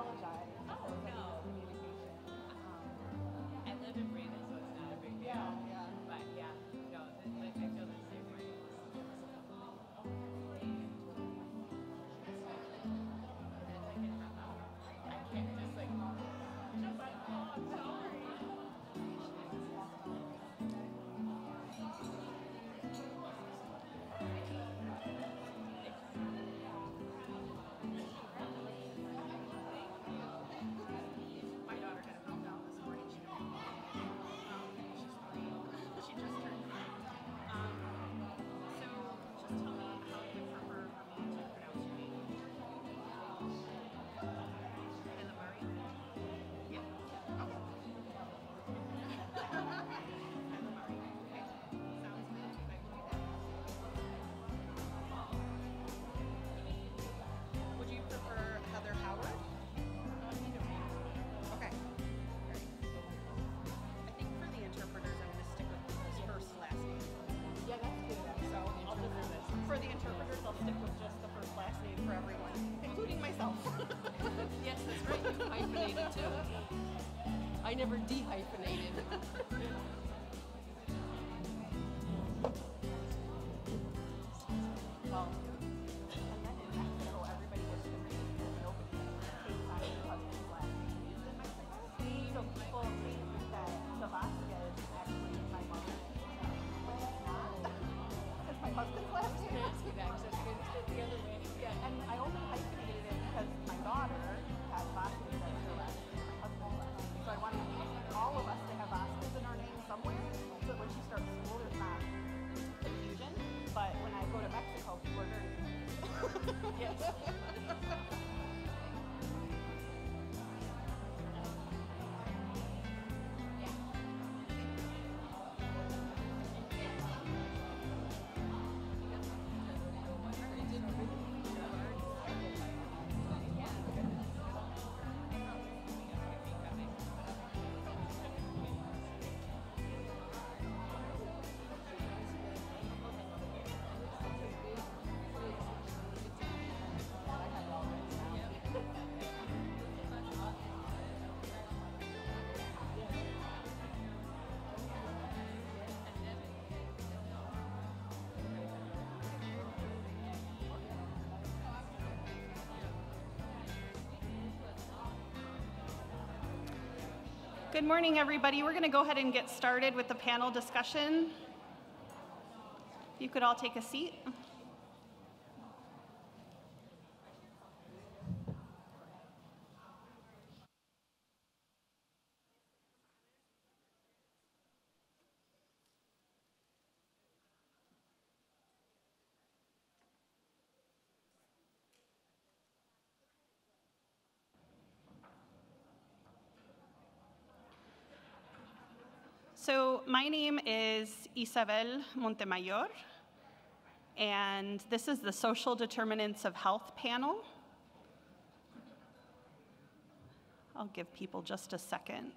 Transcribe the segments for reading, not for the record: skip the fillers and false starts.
apologize. Oh, no. Communication. I live in Brandon, so it's not a big deal. Yeah. But yeah, no, I feel the same way. I can't just like jump on. Oh, I'm sorry. My daughter had a meltdown this morning. She's 3. She just turned 3. So just tell me how you would prefer for me to pronounce your name. Hailemariam? Yeah. Oh. Hailemariam. Okay. Sounds good. I can do that. Would you prefer Heather Howard? Okay. Great. I think for the interpreters, I'm going to stick with his first last name. Yeah, that's good. So I'll just, for the interpreters, I'll stick with just the first last name for everyone, including myself. Yes, that's right. You hyphenated too. I never dehyphenated. Well, and then in Mexico, everybody gets to read because nobody takes on your husband's last name in Mexico. So people think that the Vasquez actually is my mother. But it's not. It's my husband's last name. Ask you that because I was the other way. Yeah, and I only hyphenated it because my daughter has Vasquez as her last name, my husband's last name. So I wanted all of us to have Vasquez in our name somewhere, so that when she starts school, there's not confusion. But when I go to Mexico, people are very confused. Yes. Good morning, everybody. We're going to go ahead and get started with the panel discussion. If you could all take a seat. So my name is Isabel Montemayor, and this is the Social Determinants of Health panel. I'll give people just a second.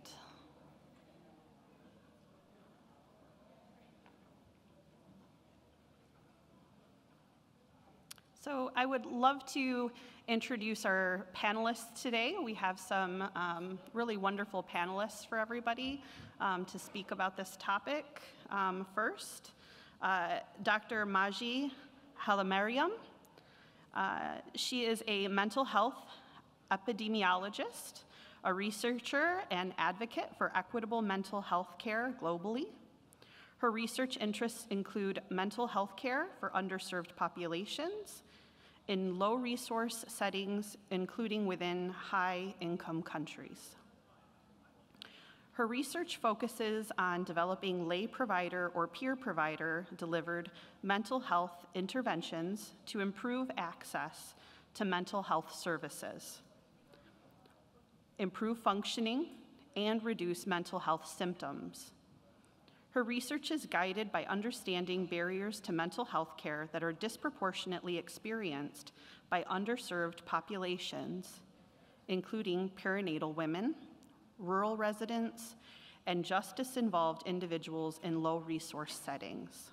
So I would love to introduce our panelists today. We have some really wonderful panelists for everybody to speak about this topic. First, Dr. Maji Hailemariam. She is a mental health epidemiologist, a researcher and advocate for equitable mental health care globally. Her research interests include mental health care for underserved populations in low-resource settings, including within high-income countries. Her research focuses on developing lay provider or peer provider delivered mental health interventions to improve access to mental health services, improve functioning, and reduce mental health symptoms. Her research is guided by understanding barriers to mental health care that are disproportionately experienced by underserved populations, including perinatal women, rural residents, and justice-involved individuals in low-resource settings.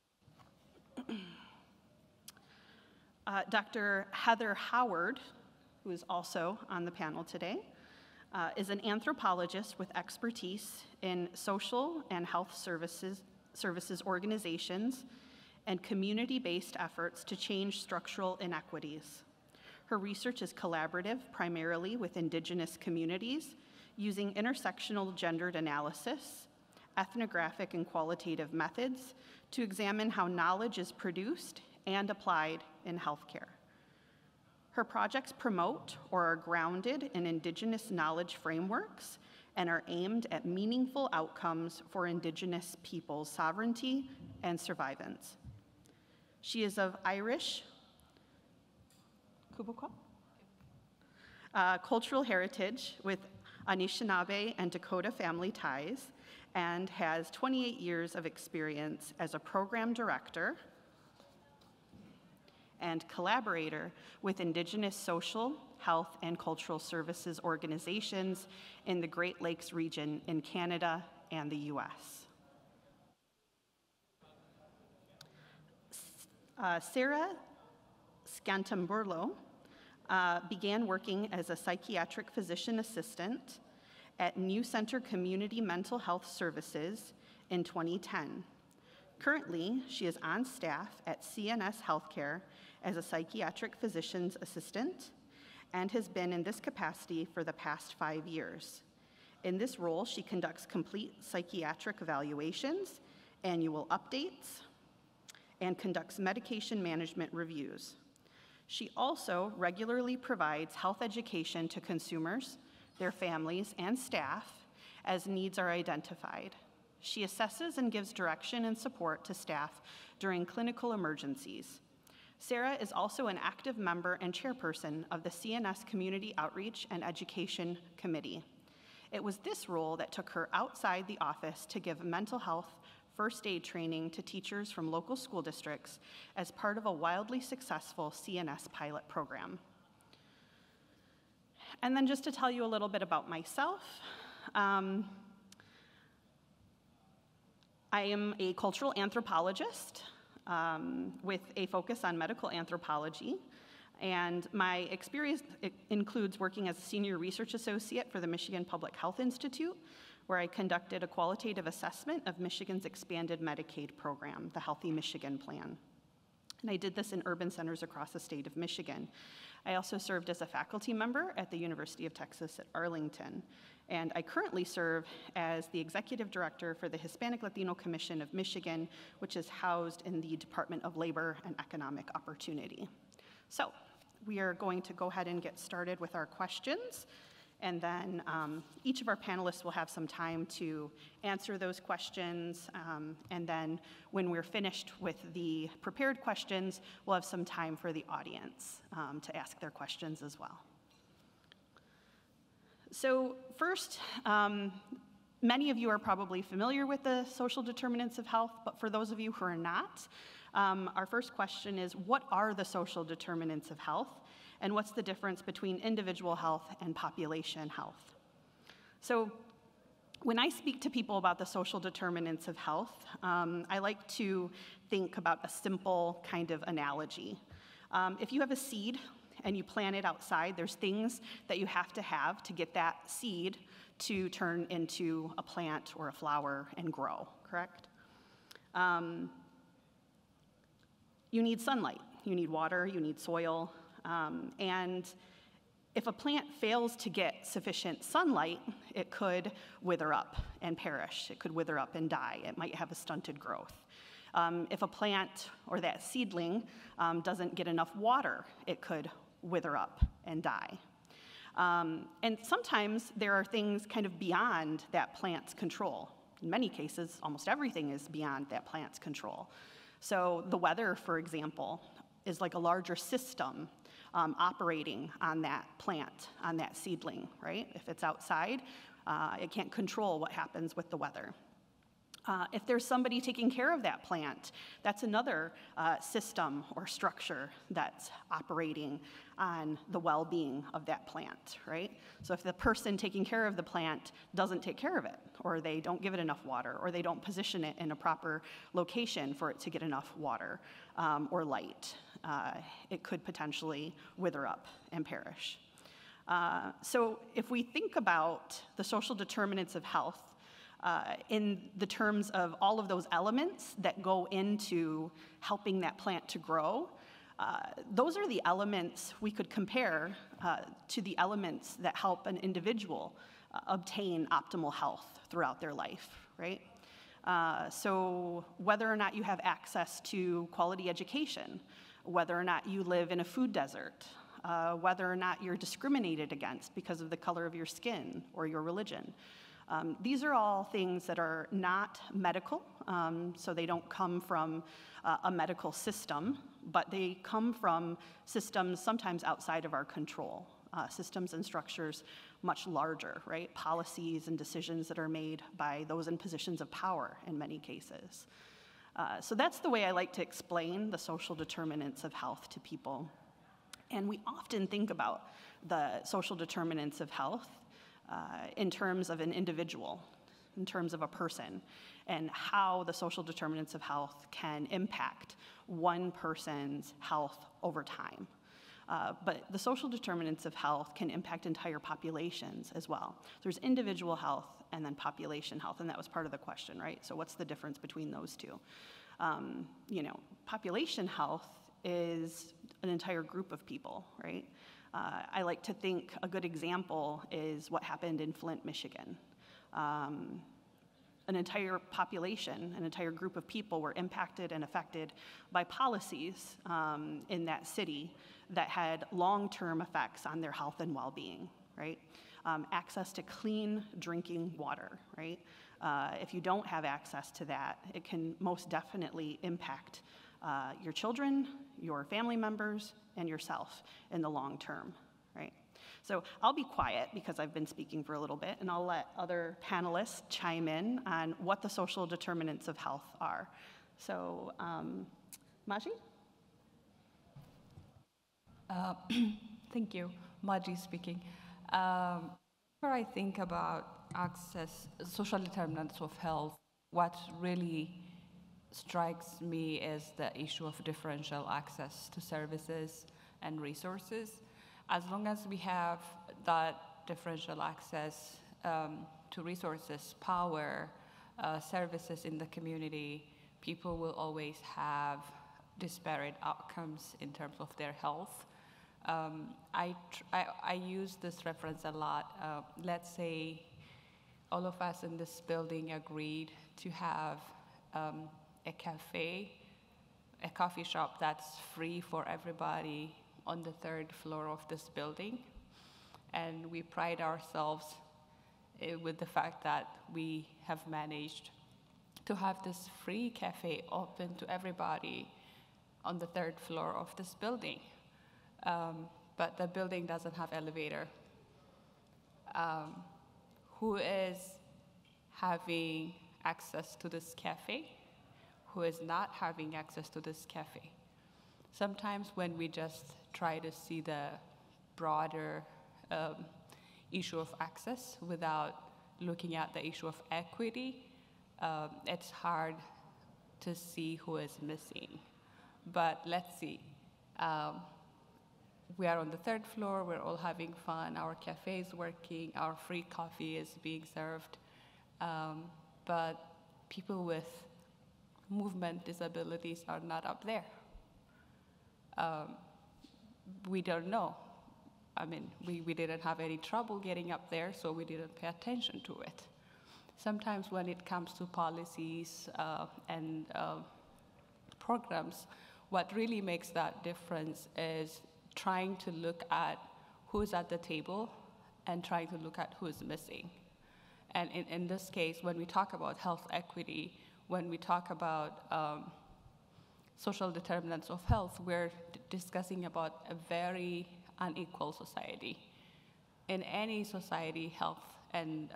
Dr. Heather Howard who is also on the panel today, is an anthropologist with expertise in social and health services organizations and community-based efforts to change structural inequities. Her research is collaborative, primarily with Indigenous communities, using intersectional gendered analysis, ethnographic and qualitative methods to examine how knowledge is produced and applied in healthcare. Her projects promote or are grounded in Indigenous knowledge frameworks and are aimed at meaningful outcomes for Indigenous peoples' sovereignty and survivance. She is of Irish, cultural heritage with Anishinaabe and Dakota family ties, and has 28 years of experience as a program director and collaborator with Indigenous social, health, and cultural services organizations in the Great Lakes region in Canada and the US. Sarah Scantamburlo began working as a psychiatric physician assistant at New Center Community Mental Health Services in 2010. Currently, she is on staff at CNS Healthcare as a psychiatric physician's assistant and has been in this capacity for the past 5 years. In this role, she conducts complete psychiatric evaluations, annual updates, and conducts medication management reviews. She also regularly provides health education to consumers, their families, and staff as needs are identified. She assesses and gives direction and support to staff during clinical emergencies. Sarah is also an active member and chairperson of the CNS Community Outreach and Education Committee. It was this role that took her outside the office to give mental health first aid training to teachers from local school districts as part of a wildly successful CNS pilot program. And then just to tell you a little bit about myself, I am a cultural anthropologist with a focus on medical anthropology, and my experience includes working as a senior research associate for the Michigan Public Health Institute, where I conducted a qualitative assessment of Michigan's expanded Medicaid program, the Healthy Michigan Plan. And I did this in urban centers across the state of Michigan. I also served as a faculty member at the University of Texas at Arlington. And I currently serve as the executive director for the Hispanic Latino Commission of Michigan, which is housed in the Department of Labor and Economic Opportunity. So we are going to go ahead and get started with our questions. And then each of our panelists will have some time to answer those questions. And then when we're finished with the prepared questions, we'll have some time for the audience to ask their questions as well. So first, many of you are probably familiar with the social determinants of health, but for those of you who are not, our first question is, what are the social determinants of health? And what's the difference between individual health and population health? So when I speak to people about the social determinants of health, I like to think about a simple kind of analogy. If you have a seed and you plant it outside, there's things that you have to get that seed to turn into a plant or a flower and grow, correct? You need sunlight, you need water, you need soil, and if a plant fails to get sufficient sunlight, it could wither up and perish. It could wither up and die. It might have a stunted growth. If a plant or that seedling doesn't get enough water, it could wither up and die. And sometimes there are things kind of beyond that plant's control. In many cases, almost everything is beyond that plant's control. So the weather, for example, is like a larger system operating on that plant, on that seedling, right? If it's outside, it can't control what happens with the weather. If there's somebody taking care of that plant, that's another system or structure that's operating on the well-being of that plant, right? So if the person taking care of the plant doesn't take care of it, or they don't give it enough water, or they don't position it in a proper location for it to get enough water or light, it could potentially wither up and perish. So if we think about the social determinants of health in the terms of all of those elements that go into helping that plant to grow, those are the elements we could compare to the elements that help an individual obtain optimal health throughout their life, right? So whether or not you have access to quality education, whether or not you live in a food desert, whether or not you're discriminated against because of the color of your skin or your religion. These are all things that are not medical, so they don't come from a medical system, but they come from systems sometimes outside of our control, systems and structures much larger, right? Policies and decisions that are made by those in positions of power in many cases. So that's the way I like to explain the social determinants of health to people. And we often think about the social determinants of health in terms of an individual, in terms of a person, and how the social determinants of health can impact one person's health over time. But the social determinants of health can impact entire populations as well. There's individual health and then population health, and that was part of the question, right? So what's the difference between those two? Population health is an entire group of people, right? I like to think a good example is what happened in Flint, Michigan. An entire population, an entire group of people were impacted and affected by policies in that city that had long-term effects on their health and well-being, right? Access to clean drinking water, right? If you don't have access to that, it can most definitely impact your children, your family members, and yourself in the long term, right? So I'll be quiet because I've been speaking for a little bit, and I'll let other panelists chime in on what the social determinants of health are. So, Maji? Thank you. Maji speaking. Whenever I think about access, social determinants of health, what really strikes me is the issue of differential access to services and resources. As long as we have that differential access to resources, power, services in the community, people will always have disparate outcomes in terms of their health. I use this reference a lot. Let's say all of us in this building agreed to have a cafe, a coffee shop that's free for everybody on the 3rd floor of this building. And we pride ourselves with the fact that we have managed to have this free cafe open to everybody on the 3rd floor of this building. But the building doesn't have elevator. Who is having access to this cafe? Who is not having access to this cafe? Sometimes when we just try to see the broader issue of access without looking at the issue of equity, it's hard to see who is missing. But let's see. We are on the 3rd floor, we're all having fun, our cafe is working, our free coffee is being served, but people with movement disabilities are not up there. We don't know. I mean, we didn't have any trouble getting up there, so we didn't pay attention to it. Sometimes when it comes to policies and programs, what really makes that difference is trying to look at who's at the table and trying to look at who's missing. And in this case, when we talk about health equity, when we talk about social determinants of health, we're discussing about a very unequal society. In any society, health and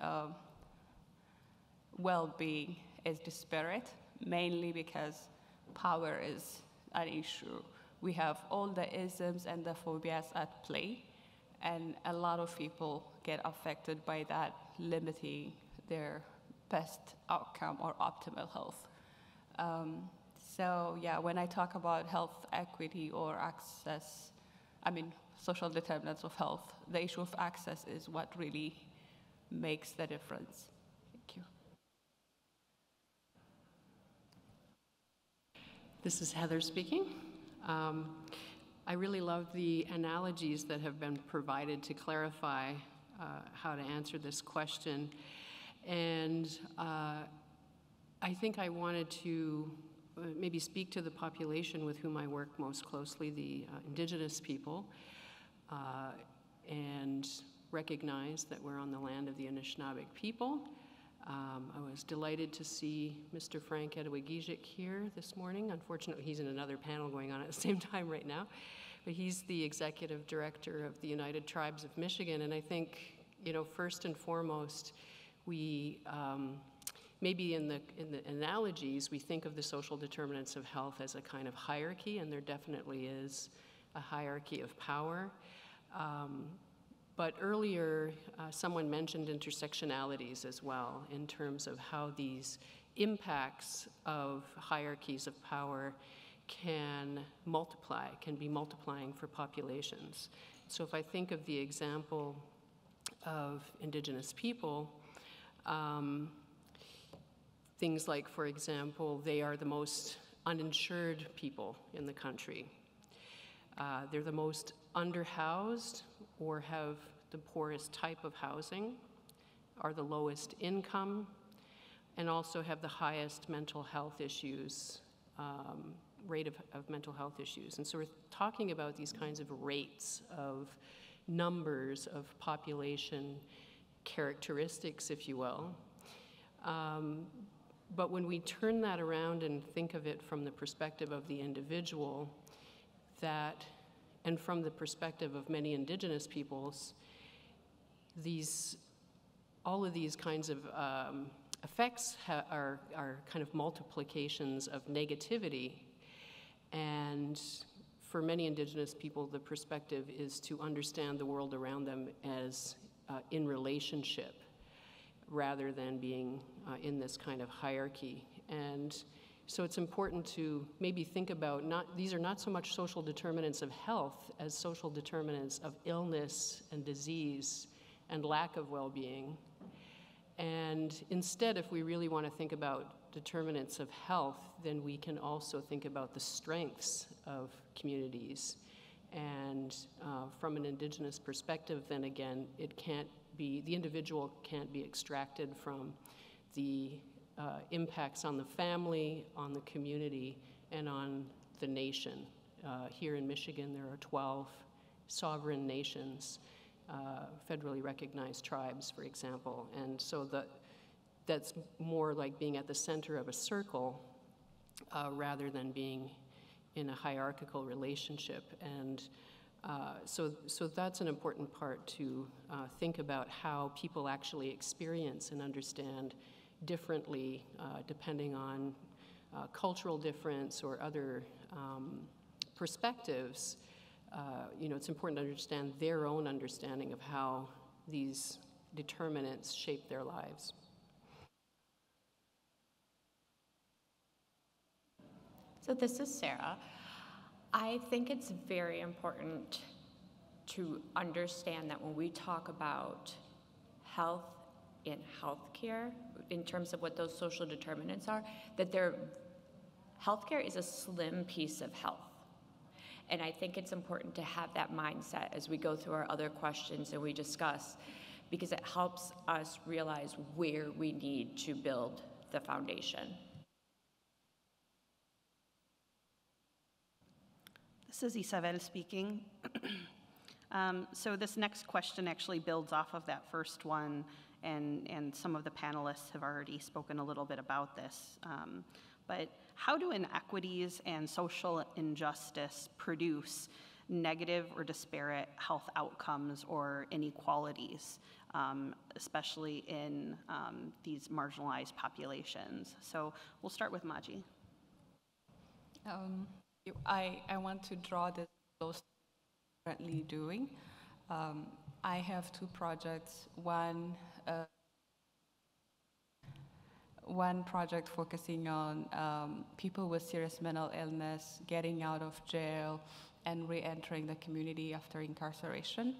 well-being is disparate, mainly because power is an issue. We have all the isms and the phobias at play, and a lot of people get affected by that, limiting their best outcome or optimal health. So yeah, when I talk about health equity or access social determinants of health. The issue of access is what really makes the difference. Thank you. This is Heather speaking. I really love the analogies that have been provided to clarify how to answer this question. And I think I wanted to maybe speak to the population with whom I work most closely, the indigenous people, and recognize that we're on the land of the Anishinaabe people. I was delighted to see Mr. Frank Edwigijik here this morning. Unfortunately, he's in another panel going on at the same time right now. But he's the executive director of the United Tribes of Michigan. And I think, first and foremost, we, maybe in the analogies, we think of the social determinants of health as a kind of hierarchy, and there definitely is a hierarchy of power. But earlier, someone mentioned intersectionalities as well in terms of how these impacts of hierarchies of power can be multiplying for populations. So if I think of the example of indigenous people, things like, for example, they are the most uninsured people in the country. They're the most underhoused or have the poorest type of housing, are the lowest income, and also have the highest mental health issues, rate of mental health issues. And so we're talking about these kinds of rates of numbers of population characteristics, if you will. But when we turn that around and think of it from the perspective of the individual, and from the perspective of many indigenous peoples, all of these kinds of effects are kind of multiplications of negativity. And for many indigenous people, the perspective is to understand the world around them as in relationship, rather than being in this kind of hierarchy. And so it's important to maybe think about, these are not so much social determinants of health as social determinants of illness and disease and lack of well-being. And instead, if we really want to think about determinants of health, then we can also think about the strengths of communities. And from an indigenous perspective, then again, the individual can't be extracted from the impacts on the family, on the community, and on the nation. Here in Michigan, there are 12 sovereign nations, federally recognized tribes, for example. And so that's more like being at the center of a circle rather than being in a hierarchical relationship. And so that's an important part to think about how people actually experience and understand differently depending on cultural difference or other perspectives. It's important to understand their own understanding of how these determinants shape their lives. So this is Sarah. I think it's very important to understand that when we talk about health in healthcare, in terms of what those social determinants are, that healthcare is a slim piece of health. And I think it's important to have that mindset as we go through our other questions and we discuss, because it helps us realize where we need to build the foundation. This is Isabel speaking. So this next question actually builds off of that first one, and some of the panelists have already spoken a little bit about this. But how do inequities and social injustice produce negative or disparate health outcomes or inequalities, especially in these marginalized populations? So we'll start with Maji. I want to draw this close to what I'm currently doing. I have two projects. One project focusing on people with serious mental illness, getting out of jail, and re-entering the community after incarceration.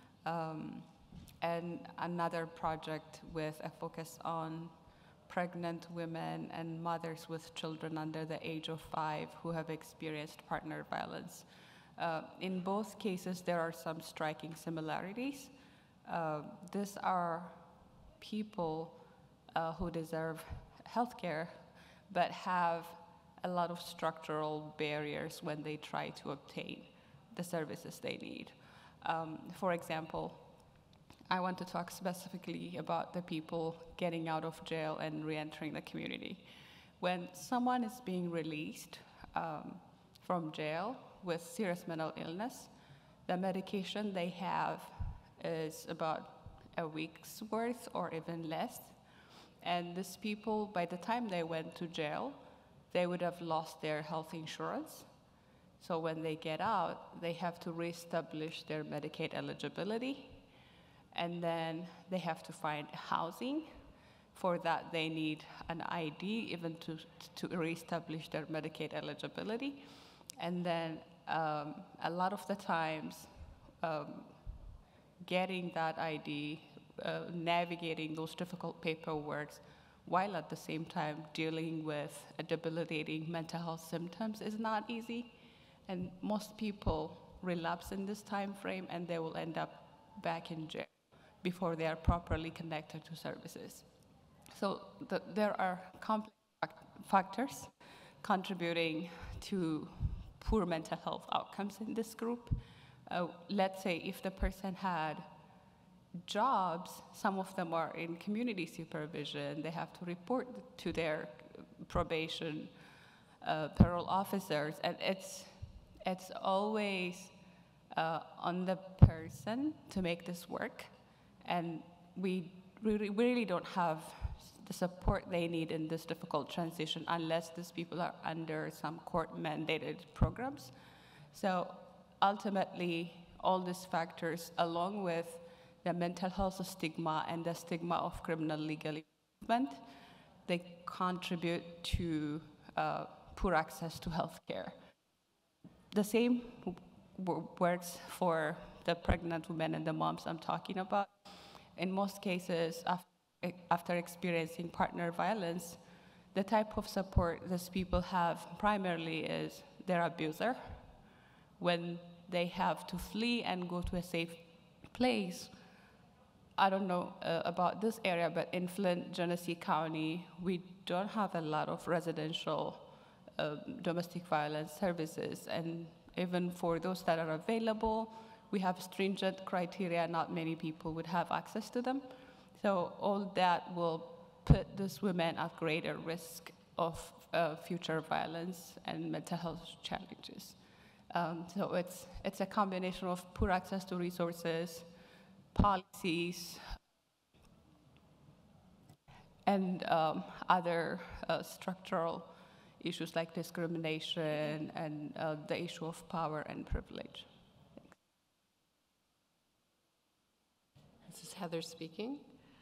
And another project with a focus on pregnant women and mothers with children under the age of 5 who have experienced partner violence. In both cases, there are some striking similarities. These are people who deserve healthcare, but have a lot of structural barriers when they try to obtain the services they need. For example, I want to talk specifically about the people getting out of jail and re-entering the community. When someone is being released from jail with serious mental illness, the medication they have is about a week's worth or even less. And these people, by the time they went to jail, they would have lost their health insurance. So when they get out, they have to reestablish their Medicaid eligibility. And then they have to find housing. For that, they need an ID even to reestablish their Medicaid eligibility. And then a lot of the times, getting that ID, navigating those difficult paperwork, while at the same time dealing with a debilitating mental health symptoms is not easy. And most people relapse in this time frame, and they will end up back in jail before they are properly connected to services. So there are complex factors contributing to poor mental health outcomes in this group. Let's say if the person had jobs, some of them are in community supervision, they have to report to their probation parole officers, and it's always on the person to make this work, and we really don't have the support they need in this difficult transition unless these people are under some court-mandated programs. So ultimately, all these factors, along with the mental health stigma and the stigma of criminal legal involvement, they contribute to poor access to healthcare. The same works for the pregnant women and the moms I'm talking about. In most cases, after experiencing partner violence, the type of support these people have primarily is their abuser. When they have to flee and go to a safe place, I don't know about this area, but in Flint, Genesee County, we don't have a lot of residential domestic violence services. And even for those that are available, we have stringent criteria. Not many people would have access to them. So all that will put these women at greater risk of future violence and mental health challenges. So it's a combination of poor access to resources, policies, and other structural issues like discrimination and the issue of power and privilege. Thanks. This is Heather speaking.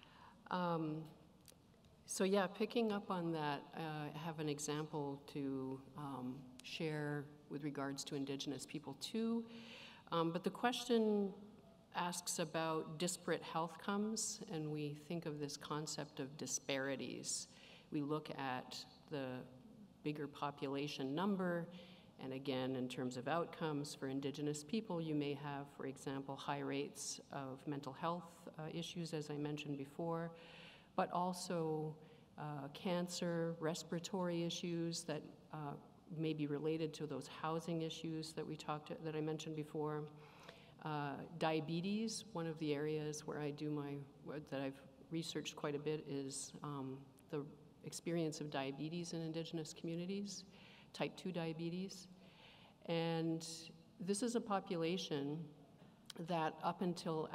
So yeah, picking up on that, I have an example to share with regards to Indigenous people too. But the question asks about disparate health outcomes, and we think of this concept of disparities. We look at the bigger population number, and again, in terms of outcomes for Indigenous people, you may have, for example, high rates of mental health issues, as I mentioned before, but also cancer, respiratory issues that may be related to those housing issues that I mentioned before. Diabetes, one of the areas where that I've researched quite a bit is the experience of diabetes in Indigenous communities, type 2 diabetes. And this is a population that up until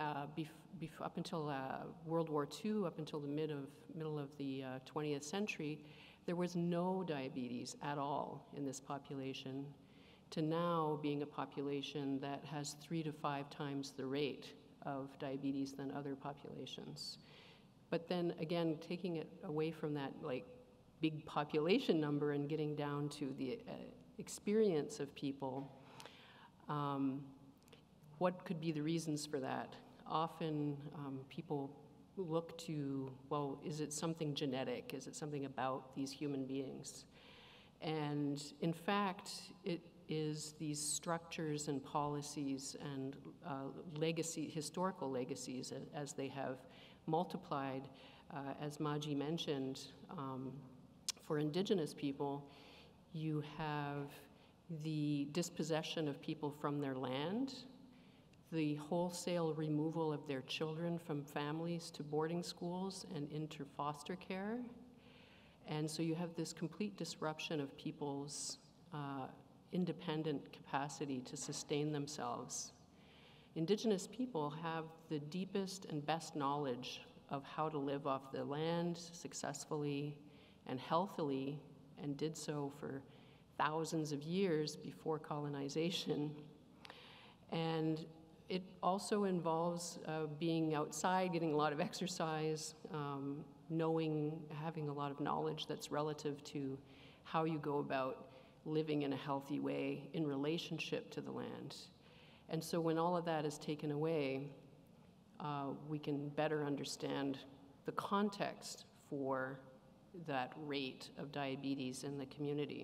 World War II, up until the middle of the 20th century, there was no diabetes at all in this population, to now being a population that has 3 to 5 times the rate of diabetes than other populations. But then again, taking it away from that like big population number and getting down to the experience of people, What could be the reasons for that? Often people look to, well, is it something genetic? Is it something about these human beings? And in fact, it is these structures and policies and historical legacies, as they have multiplied, as Maji mentioned, for indigenous people, you have the dispossession of people from their land, the wholesale removal of their children from families to boarding schools and into foster care. And so you have this complete disruption of people's independent capacity to sustain themselves. Indigenous people have the deepest and best knowledge of how to live off the land successfully and healthily, and did so for thousands of years before colonization. And it also involves being outside, getting a lot of exercise, having a lot of knowledge that's relative to how you go about living in a healthy way in relationship to the land. And so when all of that is taken away, we can better understand the context for that rate of diabetes in the community.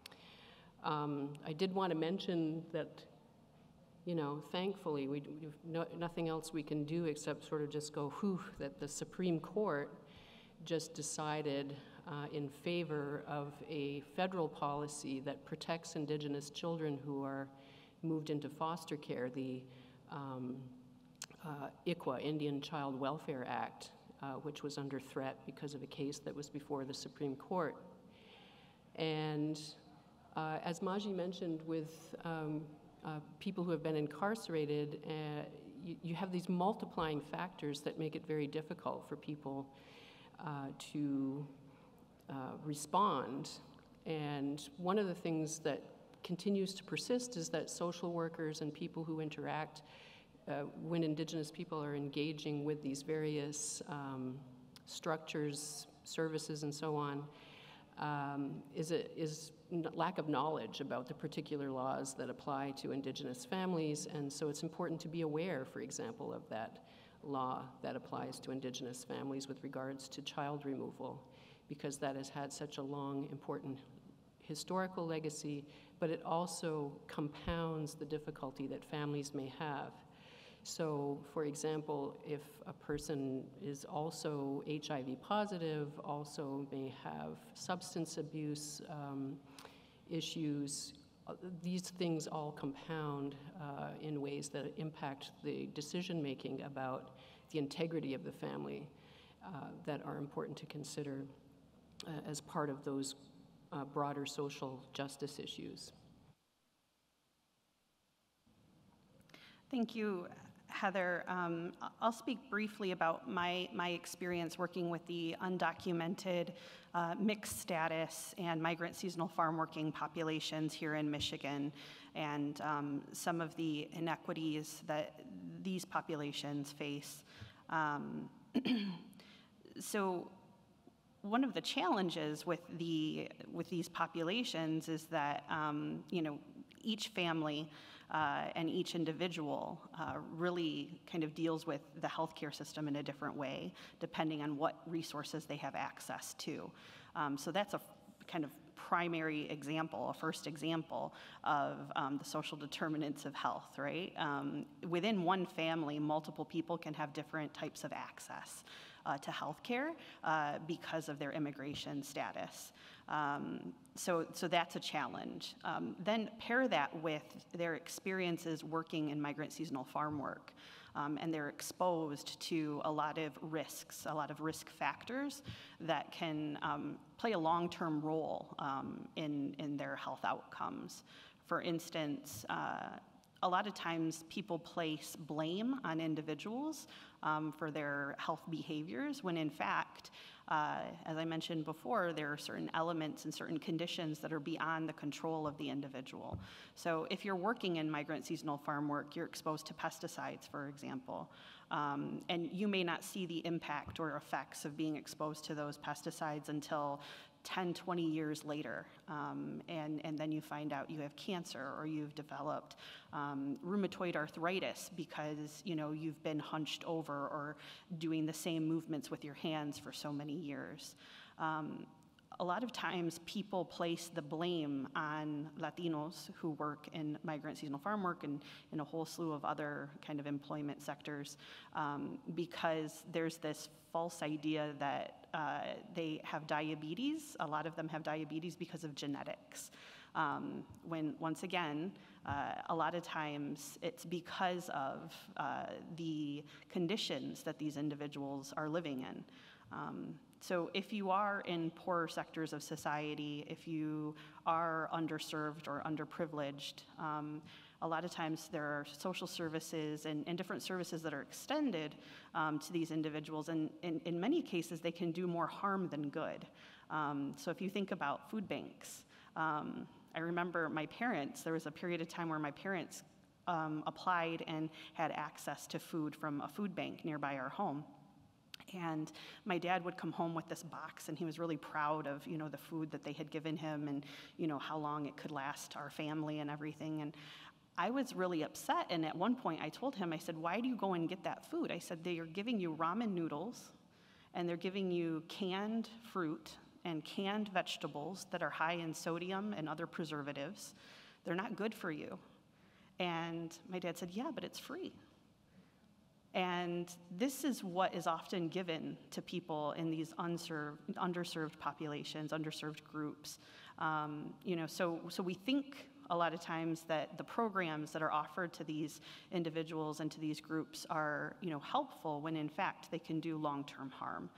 I did want to mention that, thankfully, we've nothing else we can do except sort of just go, whew, that the Supreme Court just decided in favor of a federal policy that protects Indigenous children who are moved into foster care, the ICWA, Indian Child Welfare Act, which was under threat because of a case that was before the Supreme Court. And as Maji mentioned, with people who have been incarcerated, you have these multiplying factors that make it very difficult for people to respond. And one of the things that continues to persist is that social workers and people who interact when Indigenous people are engaging with these various structures, services, and so on, is lack of knowledge about the particular laws that apply to Indigenous families. And so it's important to be aware, for example, of that law that applies to Indigenous families with regards to child removal, because that has had such a long, important historical legacy, but it also compounds the difficulty that families may have. So, for example, if a person is also HIV positive, also may have substance abuse issues, these things all compound in ways that impact the decision-making about the integrity of the family that are important to consider as part of those broader social justice issues. Thank you, Heather. I'll speak briefly about my experience working with the undocumented mixed status and migrant seasonal farm working populations here in Michigan, and some of the inequities that these populations face. So one of the challenges with these populations is that each family and each individual really kind of deals with the healthcare system in a different way, depending on what resources they have access to. So that's a kind of primary example, a first example of the social determinants of health, right? Within one family, multiple people can have different types of access to healthcare because of their immigration status. So that's a challenge. Then pair that with their experiences working in migrant seasonal farm work, and they're exposed to a lot of risks, a lot of risk factors that can play a long-term role in their health outcomes. For instance, a lot of times people place blame on individuals for their health behaviors, when in fact, as I mentioned before, there are certain elements and certain conditions that are beyond the control of the individual. So if you're working in migrant seasonal farm work, you're exposed to pesticides, for example, and you may not see the impact or effects of being exposed to those pesticides until 10, 20 years later, and then you find out you have cancer or you've developed rheumatoid arthritis because you've been hunched over or doing the same movements with your hands for so many years. A lot of times people place the blame on Latinos who work in migrant seasonal farm work and in a whole slew of other kind of employment sectors because there's this false idea that they have diabetes. A lot of them have diabetes because of genetics. When, once again, a lot of times it's because of the conditions that these individuals are living in. So if you are in poorer sectors of society, if you are underserved or underprivileged, a lot of times there are social services and different services that are extended to these individuals, and in many cases they can do more harm than good. So if you think about food banks, I remember my parents, there was a period of time where my parents applied and had access to food from a food bank nearby our home. And my dad would come home with this box, and he was really proud of, the food that they had given him and, how long it could last our family and everything. And I was really upset, and at one point I told him, I said, why do you go and get that food? I said, they are giving you ramen noodles, and they're giving you canned fruit and canned vegetables that are high in sodium and other preservatives. They're not good for you. And my dad said, yeah, but it's free. And this is what is often given to people in these underserved populations, underserved groups. So we think a lot of times that the programs that are offered to these individuals and to these groups are, helpful when in fact they can do long-term harm.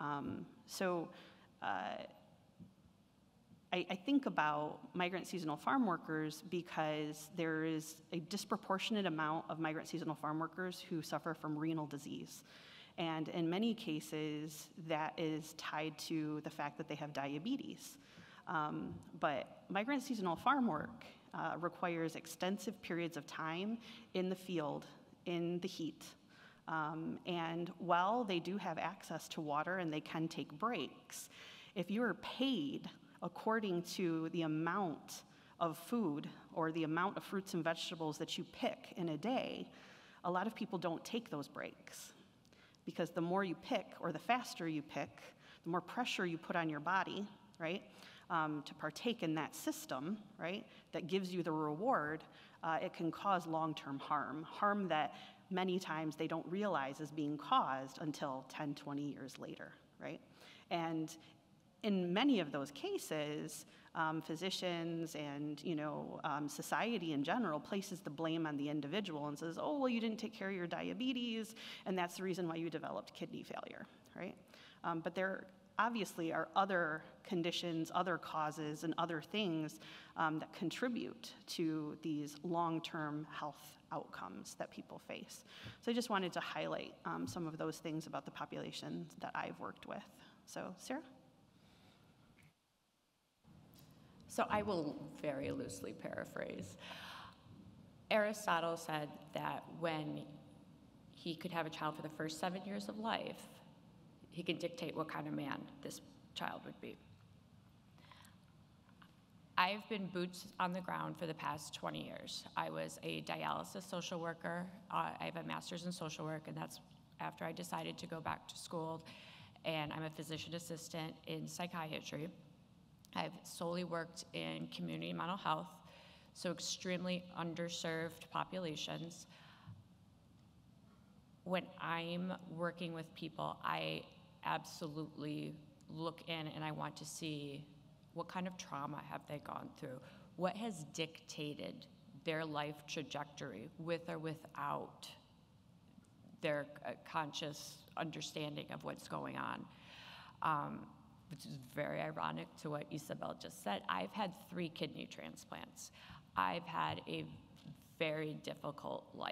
I think about migrant seasonal farm workers because there is a disproportionate amount of migrant seasonal farm workers who suffer from renal disease. And in many cases, that is tied to the fact that they have diabetes. But migrant seasonal farm work requires extensive periods of time in the field, in the heat. And while they do have access to water and they can take breaks, if you are paid according to the amount of food or the amount of fruits and vegetables that you pick in a day, a lot of people don't take those breaks. Because the more you pick or the faster you pick, the more pressure you put on your body, right, to partake in that system, right, that gives you the reward, it can cause long-term harm that many times they don't realize is being caused until 10, 20 years later, right? And in many of those cases, physicians and society in general places the blame on the individual and says, oh, well, you didn't take care of your diabetes, and that's the reason why you developed kidney failure, right? But there obviously are other conditions, other causes, and other things that contribute to these long-term health outcomes that people face. So I just wanted to highlight some of those things about the population that I've worked with. So, Sarah? So I will very loosely paraphrase. Aristotle said that when he could have a child for the first 7 years of life, he could dictate what kind of man this child would be. I've been boots on the ground for the past 20 years. I was a dialysis social worker. I have a master's in social work, and that's after I decided to go back to school. And I'm a physician assistant in psychiatry. I've solely worked in community mental health, so extremely underserved populations. When I'm working with people, I absolutely look in and I want to see what kind of trauma have they gone through? What has dictated their life trajectory with or without their conscious understanding of what's going on? Which is very ironic to what Isabel just said. I've had 3 kidney transplants. I've had a very difficult life.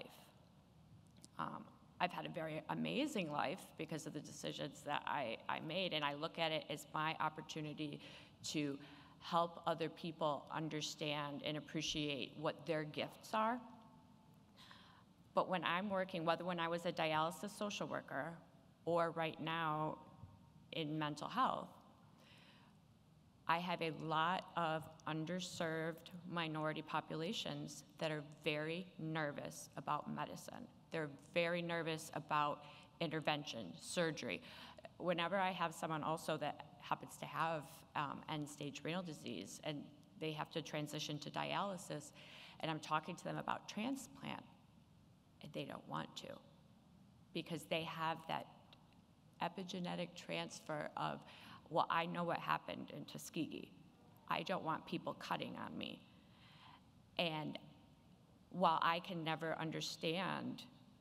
I've had a very amazing life because of the decisions that I made, and I look at it as my opportunity to help other people understand and appreciate what their gifts are. But when I'm working, whether when I was a dialysis social worker or right now in mental health, I have a lot of underserved minority populations that are very nervous about medicine. They're very nervous about intervention, surgery. Whenever I have someone also that happens to have end-stage renal disease and they have to transition to dialysis, and I'm talking to them about transplant, and they don't want to, because they have that epigenetic transfer of, well, I know what happened in Tuskegee. I don't want people cutting on me. And while I can never understand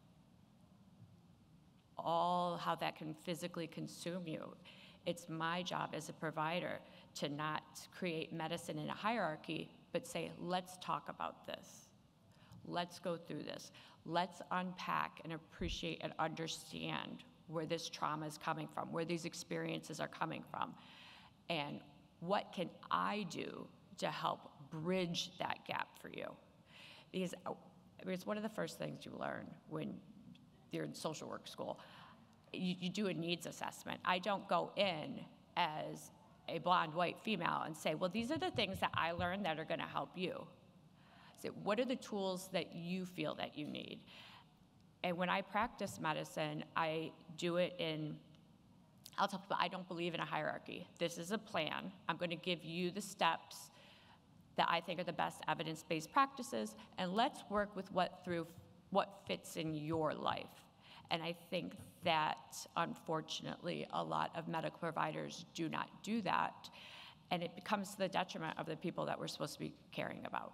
all how that can physically consume you, it's my job as a provider to not create medicine in a hierarchy, but say, let's talk about this. Let's go through this. Let's unpack and appreciate and understand where this trauma is coming from, where these experiences are coming from, and what can I do to help bridge that gap for you? Because it's one of the first things you learn when you're in social work school. You do a needs assessment. I don't go in as a blonde white female and say, well, these are the things that I learned that are going to help you. So what are the tools that you feel that you need? And when I practice medicine, I do it I'll tell people, I don't believe in a hierarchy. This is a plan. I'm going to give you the steps that I think are the best evidence-based practices, and let's work with what fits in your life. And I think that, unfortunately, a lot of medical providers do not do that, and it becomes to the detriment of the people that we're supposed to be caring about.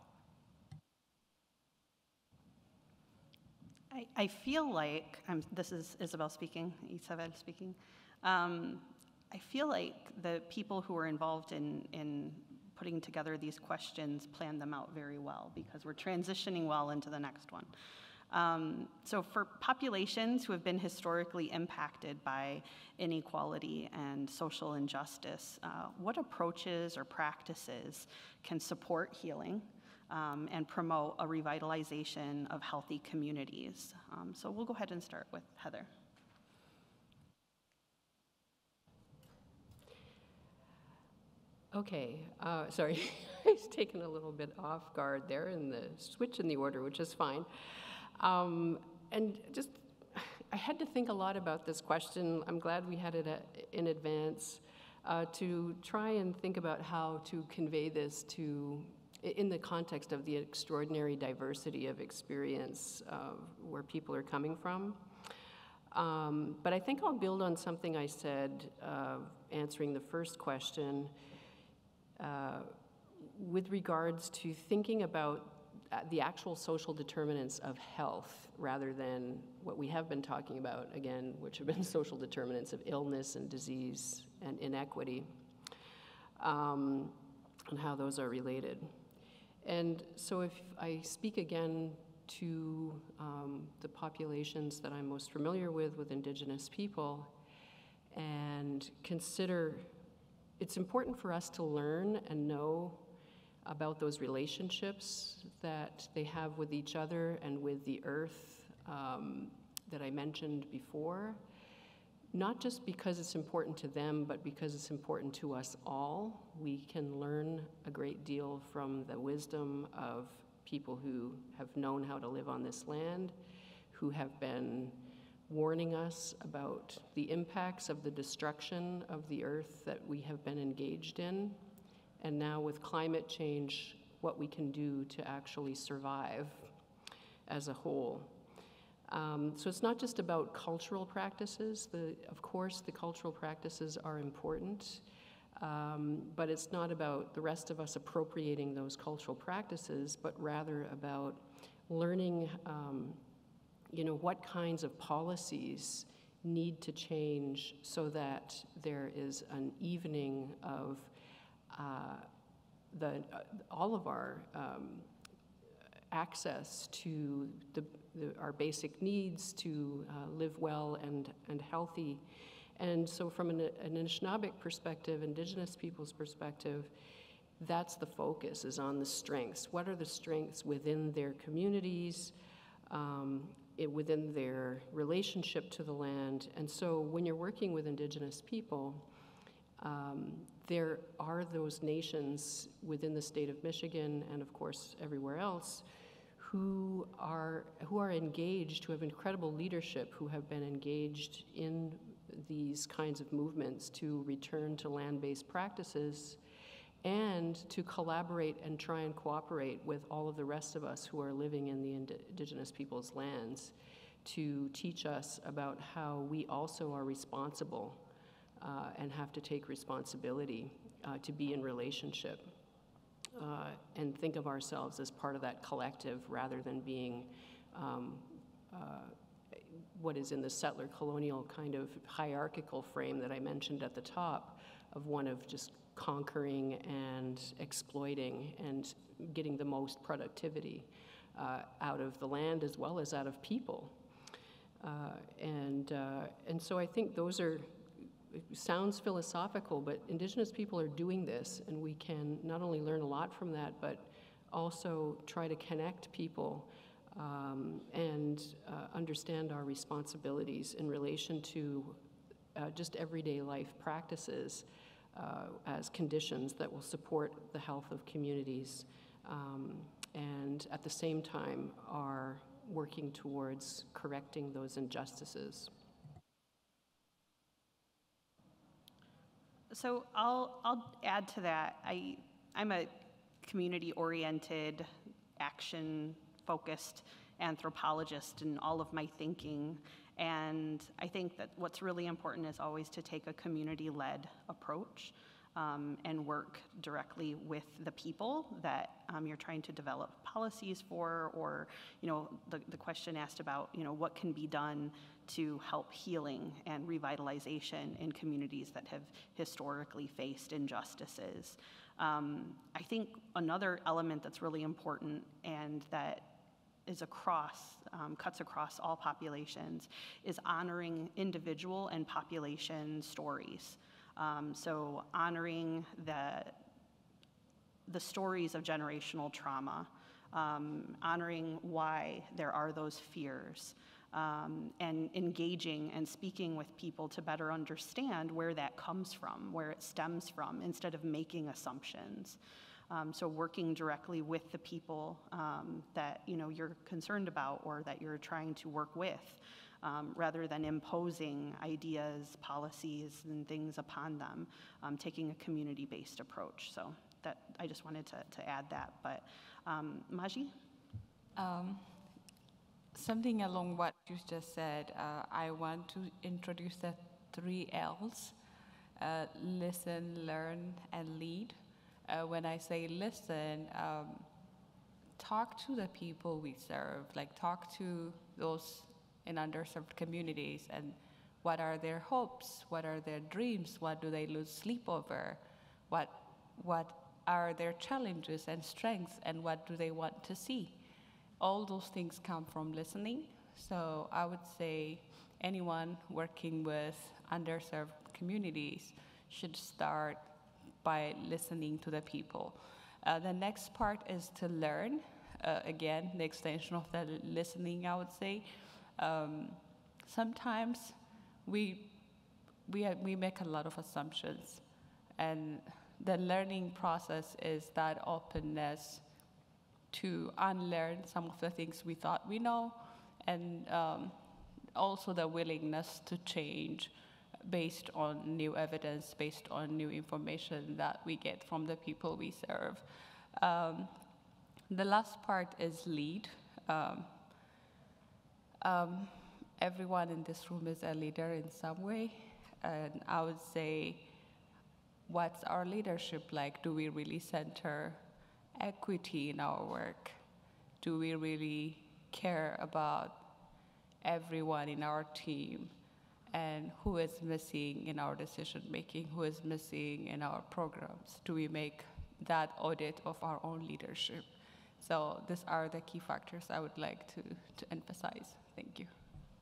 I feel like, this is Isabel speaking, I feel like the people who are involved in putting together these questions plan them out very well, because we're transitioning well into the next one. So for populations who have been historically impacted by inequality and social injustice, what approaches or practices can support healing and promote a revitalization of healthy communities? So we'll go ahead and start with Heather. Okay, sorry, I was taken a little bit off guard there in the switch in the order, which is fine. And just, I had to think a lot about this question. I'm glad we had it in advance to try and think about how to convey this in the context of the extraordinary diversity of experience where people are coming from. But I think I'll build on something I said answering the first question with regards to thinking about the actual social determinants of health rather than what we have been talking about, again, which have been social determinants of illness and disease and inequity, and how those are related. And so if I speak again to the populations that I'm most familiar with Indigenous people, and consider it's important for us to learn and know about those relationships that they have with each other and with the earth that I mentioned before, not just because it's important to them, but because it's important to us all. We can learn a great deal from the wisdom of people who have known how to live on this land, who have been warning us about the impacts of the destruction of the earth that we have been engaged in, and now with climate change, what we can do to actually survive as a whole. So it's not just about cultural practices. Of course, the cultural practices are important, but it's not about the rest of us appropriating those cultural practices, but rather about learning what kinds of policies need to change so that there is an evening of all of our access to our basic needs to live well and healthy. And so from an Anishinaabeg perspective, Indigenous people's perspective, that's the focus, is on the strengths. What are the strengths within their communities, within their relationship to the land? And so when you're working with Indigenous people, There are those nations within the state of Michigan and, of course, everywhere else who are engaged, who have incredible leadership, who have been engaged in these kinds of movements to return to land-based practices and to collaborate and try and cooperate with all of the rest of us who are living in the indigenous peoples' lands to teach us about how we also are responsible and have to take responsibility to be in relationship and think of ourselves as part of that collective rather than being what is in the settler colonial kind of hierarchical frame that I mentioned at the top of one of just conquering and exploiting and getting the most productivity out of the land as well as out of people. And so I think those are, it sounds philosophical, but indigenous people are doing this, and we can not only learn a lot from that, but also try to connect people and understand our responsibilities in relation to just everyday life practices as conditions that will support the health of communities, and at the same time are working towards correcting those injustices. So I'll add to that. I'm a community-oriented, action-focused anthropologist in all of my thinking, and I think that what's really important is always to take a community-led approach and work directly with the people that you're trying to develop policies for, or the question asked about what can be done to help healing and revitalization in communities that have historically faced injustices. I think another element that's really important and that is cuts across all populations is honoring individual and population stories. So honoring the stories of generational trauma, honoring why there are those fears, and engaging and speaking with people to better understand where that comes from, where it stems from, instead of making assumptions. So working directly with the people that you're concerned about or that you're trying to work with, rather than imposing ideas, policies, and things upon them, taking a community-based approach. So that I just wanted to add that. But Maji? Something along what you just said, I want to introduce the 3 L's, listen, learn, and lead. When I say listen, talk to the people we serve, like talk to those in underserved communities and what are their hopes, what are their dreams, what do they lose sleep over, what are their challenges and strengths, and what do they want to see. All those things come from listening. So I would say anyone working with underserved communities should start by listening to the people. The next part is to learn. Again, the extension of the listening, I would say. Sometimes we make a lot of assumptions, and the learning process is that openness to unlearn some of the things we thought we know, and also the willingness to change based on new evidence, based on new information that we get from the people we serve. The last part is lead. Everyone in this room is a leader in some way, and I would say, what's our leadership like? Do we really center equity in our work? Do we really care about everyone in our team and who is missing in our decision making, who is missing in our programs? Do we make that audit of our own leadership? So these are the key factors I would like to emphasize. Thank you.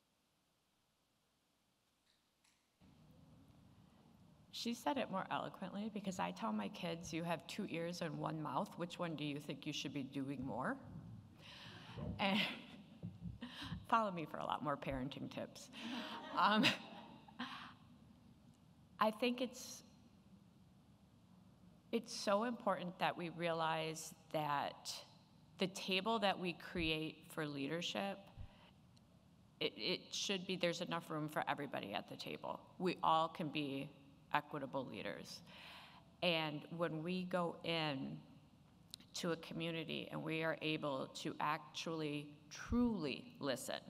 She said it more eloquently, because I tell my kids, you have 2 ears and 1 mouth. Which one do you think you should be doing more? And follow me for a lot more parenting tips. I think it's It's so important that we realize that the table that we create for leadership, it should be, there's enough room for everybody at the table. We all can be equitable leaders. And when we go in to a community and we are able to actually truly listen,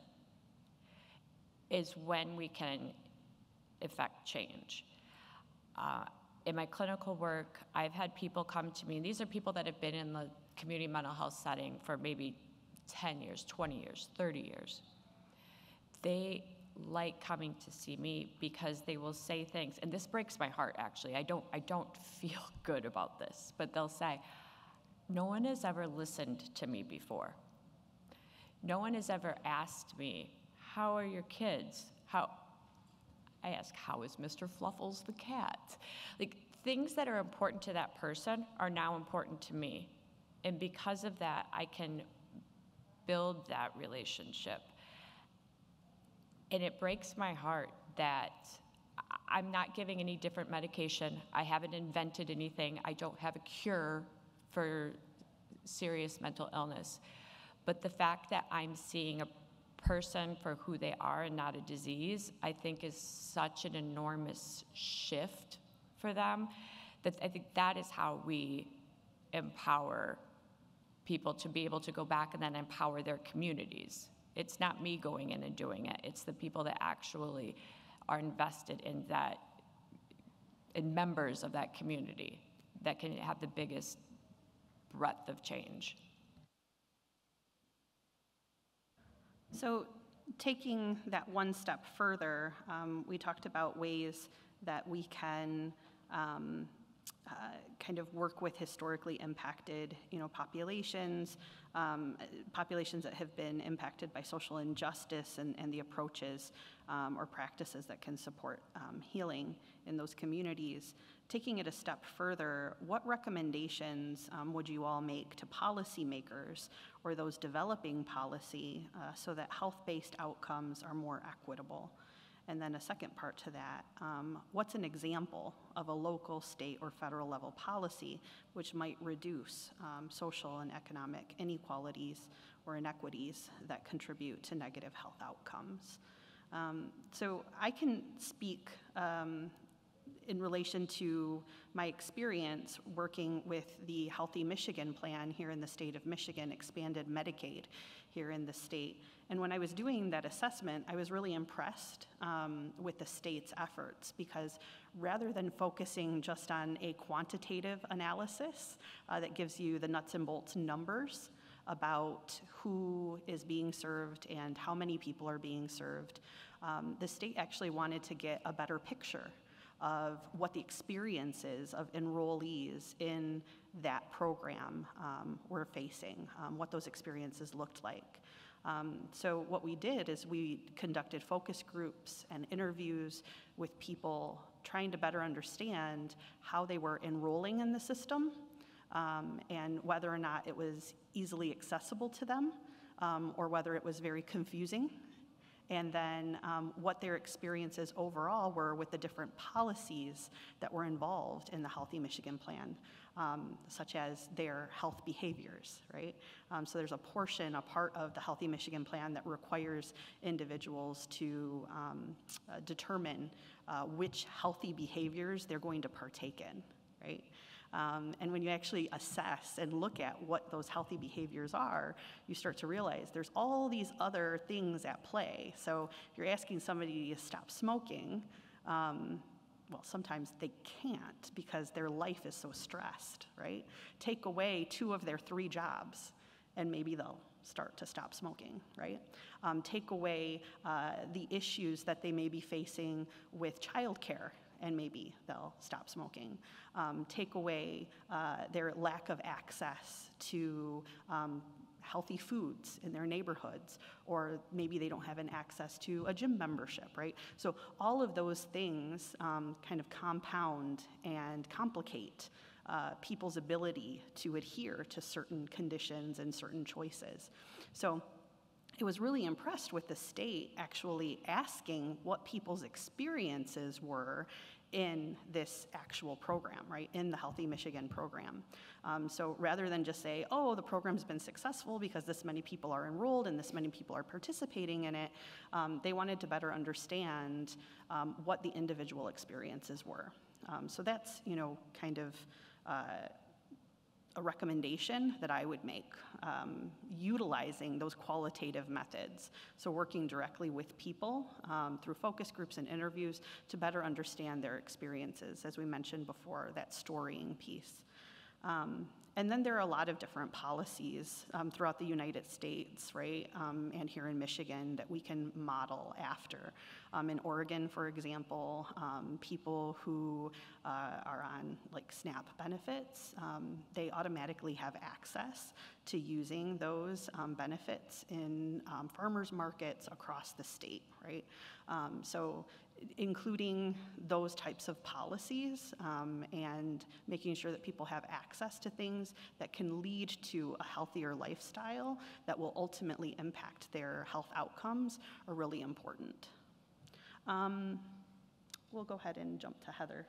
is when we can effect change. In my clinical work, I've had people come to me, and these are people that have been in the community mental health setting for maybe 10 years, 20 years, 30 years. They like coming to see me because they will say things, and this breaks my heart actually. I don't feel good about this, but they'll say, no one has ever listened to me before. No one has ever asked me, how are your kids? I ask, how is Mr. Fluffles the cat? Like, things that are important to that person are now important to me. And because of that, I can build that relationship. And it breaks my heart that I'm not giving any different medication. I haven't invented anything. I don't have a cure for serious mental illness. But the fact that I'm seeing a person for who they are and not a disease, I think is such an enormous shift for them, that I think that is how we empower people to be able to go back and then empower their communities. It's not me going in and doing it. It's the people that actually are invested in that, in members of that community, that can have the biggest breadth of change. So taking that one step further, we talked about ways that we can kind of work with historically impacted, populations, populations that have been impacted by social injustice, and the approaches or practices that can support healing in those communities. Taking it a step further, what recommendations would you all make to policymakers or those developing policy so that health-based outcomes are more equitable? And then a second part to that, what's an example of a local, state, or federal level policy which might reduce social and economic inequalities or inequities that contribute to negative health outcomes? So I can speak in relation to my experience working with the Healthy Michigan Plan here in the state of Michigan, expanded Medicaid here in the state. And when I was doing that assessment, I was really impressed with the state's efforts, because rather than focusing just on a quantitative analysis that gives you the nuts and bolts numbers about who is being served and how many people are being served, the state actually wanted to get a better picture of what the experiences of enrollees in that program were facing, what those experiences looked like. So what we did is we conducted focus groups and interviews with people trying to better understand how they were enrolling in the system and whether or not it was easily accessible to them or whether it was very confusing. And then what their experiences overall were with the different policies that were involved in the Healthy Michigan Plan, such as their health behaviors, right? So there's a part of the Healthy Michigan Plan that requires individuals to determine which healthy behaviors they're going to partake in, right? And when you actually assess and look at what those healthy behaviors are, you start to realize there's all these other things at play. So if you're asking somebody to stop smoking, well, sometimes they can't because their life is so stressed, right? Take away 2 of their 3 jobs, and maybe they'll start to stop smoking, right? Take away the issues that they may be facing with childcare, and maybe they'll stop smoking. Take away their lack of access to healthy foods in their neighborhoods, or maybe they don't have an access to a gym membership, right? So all of those things kind of compound and complicate people's ability to adhere to certain conditions and certain choices. So I was really impressed with the state actually asking what people's experiences were in this actual program, right, in the Healthy Michigan program. So rather than just say, oh, the program's been successful because this many people are enrolled and this many people are participating in it, they wanted to better understand what the individual experiences were. So that's, kind of a recommendation that I would make, utilizing those qualitative methods. So working directly with people through focus groups and interviews to better understand their experiences, as we mentioned before, that storying piece. And then there are a lot of different policies throughout the United States, right, and here in Michigan that we can model after. In Oregon, for example, people who are on like SNAP benefits, they automatically have access to using those benefits in farmers markets across the state, right? So including those types of policies and making sure that people have access to things that can lead to a healthier lifestyle that will ultimately impact their health outcomes are really important. We'll go ahead and jump to Heather.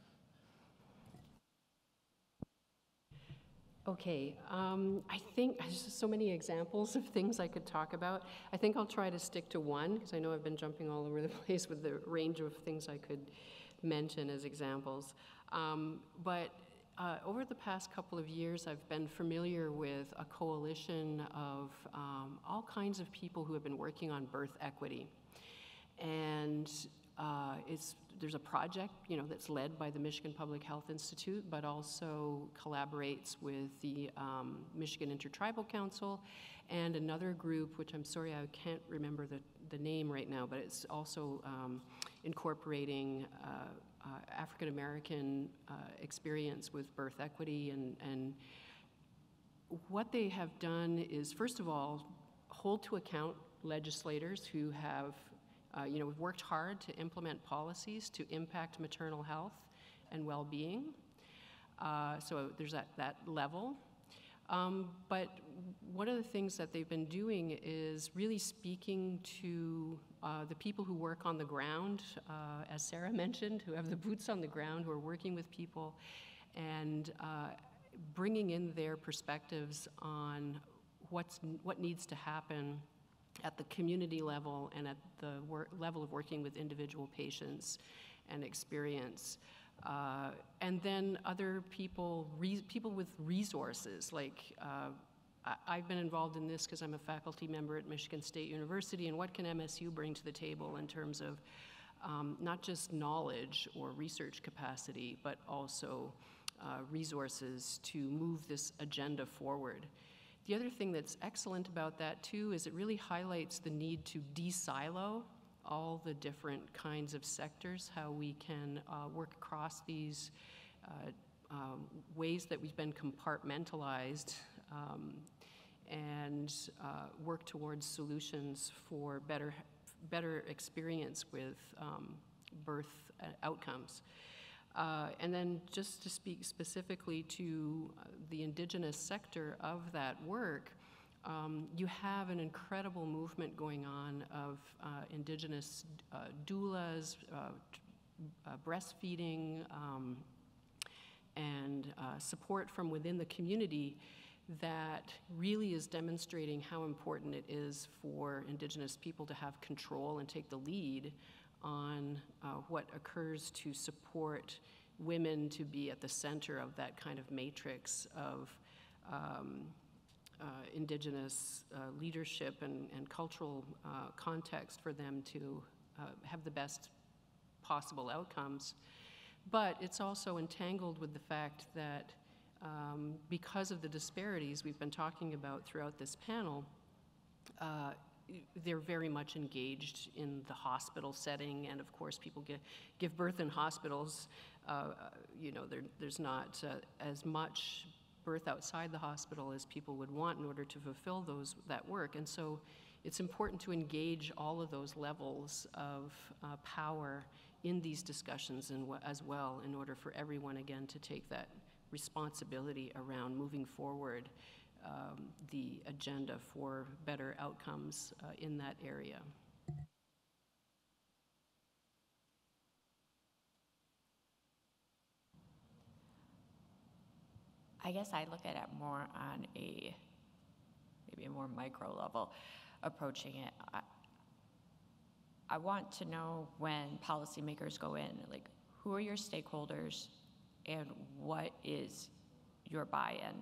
Okay, I think there's just so many examples of things I could talk about. I think I'll try to stick to one, because I know I've been jumping all over the place with the range of things I could mention as examples. But over the past couple of years, I've been familiar with a coalition of all kinds of people who have been working on birth equity. And there's a project, that's led by the Michigan Public Health Institute, but also collaborates with the Michigan Intertribal Council and another group, which I'm sorry I can't remember the name right now, but it's also incorporating African American experience with birth equity. And what they have done is, first of all, hold to account legislators who have we've worked hard to implement policies to impact maternal health and well-being. So there's that level. But one of the things that they've been doing is really speaking to the people who work on the ground, as Sarah mentioned, who have the boots on the ground, who are working with people, and bringing in their perspectives on what needs to happen at the community level and at the level of working with individual patients and experience. And then other people with resources, like I've been involved in this because I'm a faculty member at Michigan State University, and what can MSU bring to the table in terms of not just knowledge or research capacity, but also resources to move this agenda forward. The other thing that's excellent about that, too, is it really highlights the need to de-silo all the different kinds of sectors, how we can work across these ways that we've been compartmentalized and work towards solutions for better experience with birth outcomes. And then just to speak specifically to the indigenous sector of that work, you have an incredible movement going on of indigenous doulas, breastfeeding, and support from within the community that really is demonstrating how important it is for indigenous people to have control and take the lead on what occurs to support women to be at the center of that kind of matrix of indigenous leadership and cultural context for them to have the best possible outcomes. But it's also entangled with the fact that because of the disparities we've been talking about throughout this panel, they're very much engaged in the hospital setting, and of course people give birth in hospitals. There's not as much birth outside the hospital as people would want in order to fulfill that work. And so it's important to engage all of those levels of power in these discussions as well, in order for everyone, again, to take that responsibility around moving forward the agenda for better outcomes in that area. I guess I look at it more on maybe a more micro level, approaching it. I want to know when policymakers go in, like, who are your stakeholders and what is your buy-in?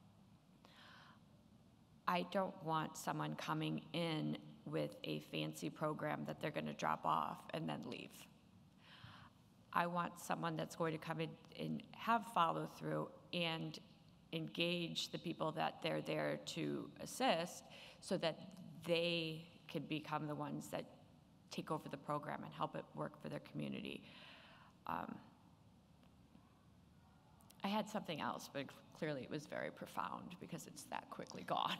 I don't want someone coming in with a fancy program that they're going to drop off and then leave. I want someone that's going to come in and have follow through and engage the people that they're there to assist so that they can become the ones that take over the program and help it work for their community. I had something else, but clearly it was very profound because it's that quickly gone.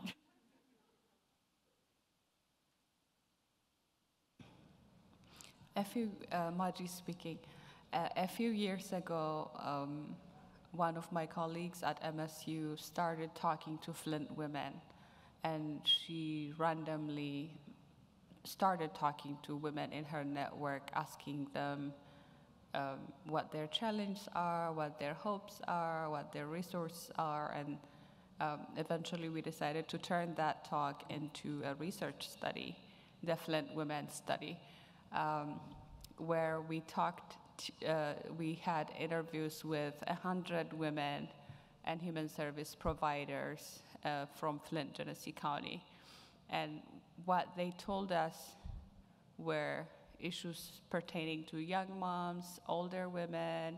Maji speaking. A few years ago, one of my colleagues at MSU started talking to Flint women, and she randomly started talking to women in her network, asking them what their challenges are, what their hopes are, what their resources are, and eventually we decided to turn that talk into a research study, the Flint Women Study, where we talked. We had interviews with 100 women and human service providers from Flint, Genesee County. And what they told us were issues pertaining to young moms, older women,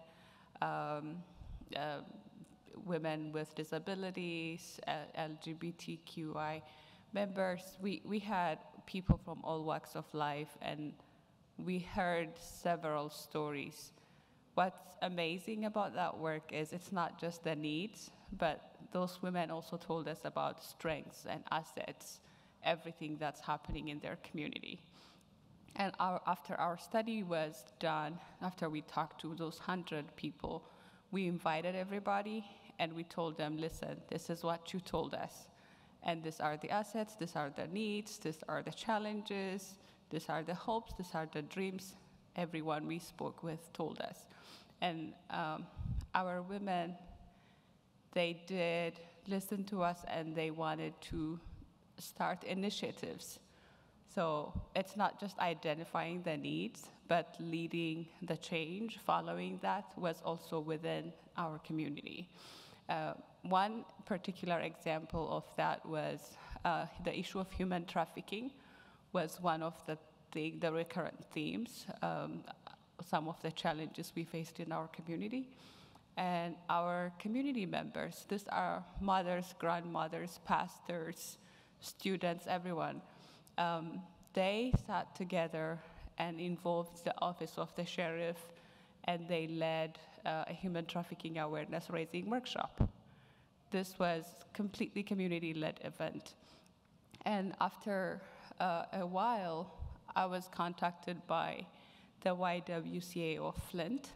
women with disabilities, LGBTQI members. We had people from all walks of life, and we heard several stories. What's amazing about that work is it's not just the needs, but those women also told us about strengths and assets, everything that's happening in their community. And after our study was done, after we talked to those 100 people, we invited everybody and we told them, listen, this is what you told us. And these are the assets, these are the needs, these are the challenges, these are the hopes, these are the dreams everyone we spoke with told us. And our women, they did listen to us and they wanted to start initiatives. So it's not just identifying the needs, but leading the change, following that was also within our community. One particular example of that was the issue of human trafficking was one of the recurrent themes, some of the challenges we faced in our community. And our community members, these are mothers, grandmothers, pastors, students, everyone. They sat together and involved the office of the sheriff, and they led a human trafficking awareness raising workshop. This was completely community-led event. And after a while, I was contacted by the YWCA of Flint.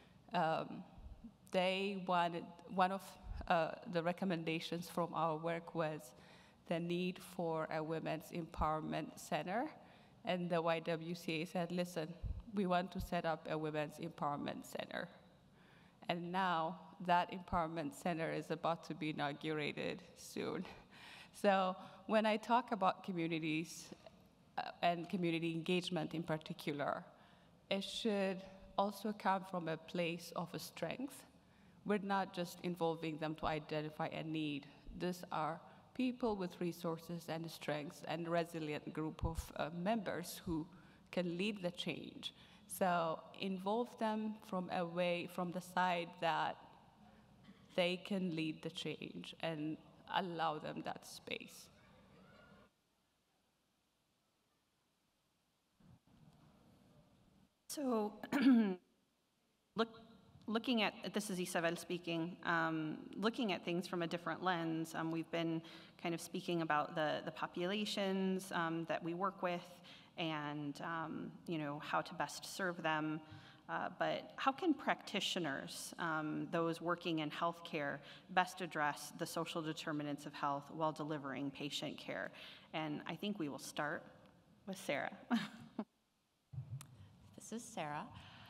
They wanted, one of the recommendations from our work was the need for a women's empowerment center. And the YWCA said, listen, we want to set up a women's empowerment center. And now that empowerment center is about to be inaugurated soon. So when I talk about communities and community engagement in particular, it should also come from a place of a strength. We're not just involving them to identify a need. These are people with resources and strengths and a resilient group of members who can lead the change. So involve them from the side that they can lead the change and allow them that space. So looking at, this is Isabel speaking, looking at things from a different lens, we've been kind of speaking about the populations that we work with and how to best serve them. But how can practitioners, those working in healthcare, best address the social determinants of health while delivering patient care? And I think we will start with Sarah. This is Sarah.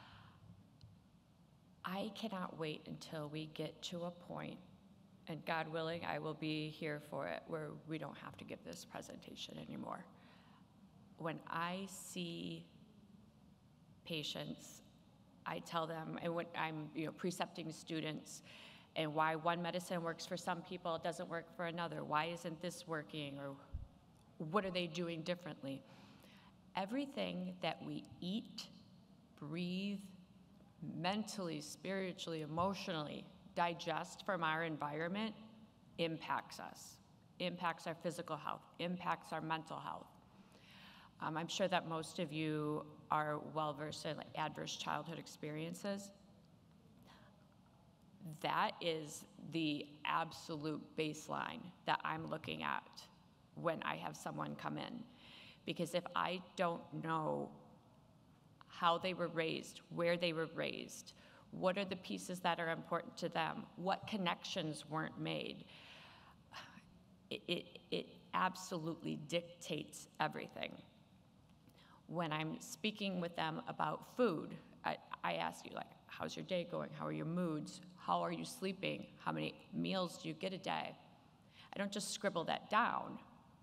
I cannot wait until we get to a point, and God willing, I will be here for it, where we don't have to give this presentation anymore. When I see patients, I tell them, and when I'm precepting students, and why one medicine works for some people, it doesn't work for another. Why isn't this working, or what are they doing differently? Everything that we eat, breathe, mentally, spiritually, emotionally, digest from our environment impacts us, impacts our physical health, impacts our mental health. I'm sure that most of you are well-versed in adverse childhood experiences. That is the absolute baseline that I'm looking at when I have someone come in. Because if I don't know how they were raised, where they were raised, what are the pieces that are important to them, what connections weren't made, it absolutely dictates everything. When I'm speaking with them about food, I ask you, how's your day going? How are your moods? How are you sleeping? How many meals do you get a day? I don't just scribble that down.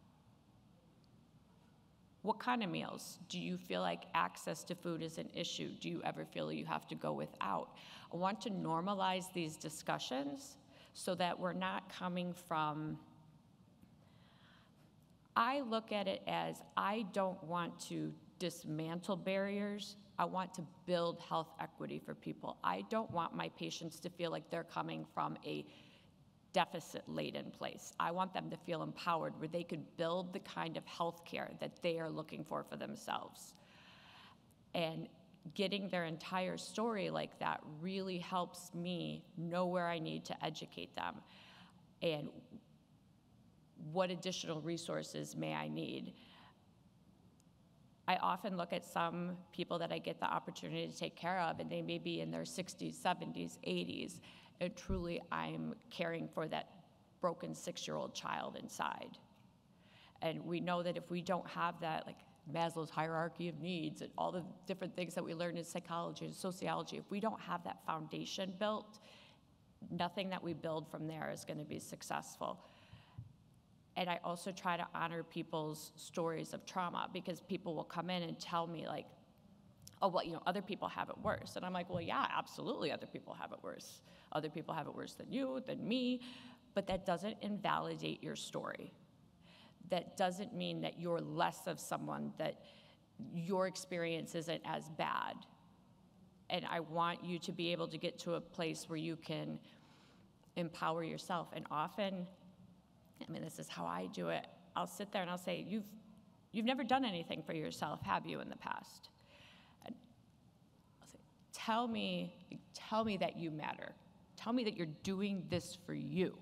What kind of meals? Do you feel like access to food is an issue? Do you ever feel you have to go without? I want to normalize these discussions so that we're not coming from, I look at it as, I don't want to dismantle barriers. I want to build health equity for people. I don't want my patients to feel like they're coming from a deficit-laden place. I want them to feel empowered, where they could build the kind of health care that they are looking for themselves. And getting their entire story like that really helps me know where I need to educate them and what additional resources may I need. I often look at some people that I get the opportunity to take care of, and they may be in their 60s, 70s, 80s, and truly I'm caring for that broken 6-year-old child inside. And we know that if we don't have that, like Maslow's hierarchy of needs and all the different things that we learn in psychology and sociology, if we don't have that foundation built, nothing that we build from there is going to be successful. And I also try to honor people's stories of trauma, because people will come in and tell me oh, well, other people have it worse. And I'm like, well, yeah, absolutely, other people have it worse. Other people have it worse than you, than me, but that doesn't invalidate your story. That doesn't mean that you're less of someone, that your experience isn't as bad. And I want you to be able to get to a place where you can empower yourself. And often, this is how I do it, I'll sit there and I'll say, you've never done anything for yourself, have you, in the past? And I'll say, tell me that you matter. Tell me that you're doing this for you.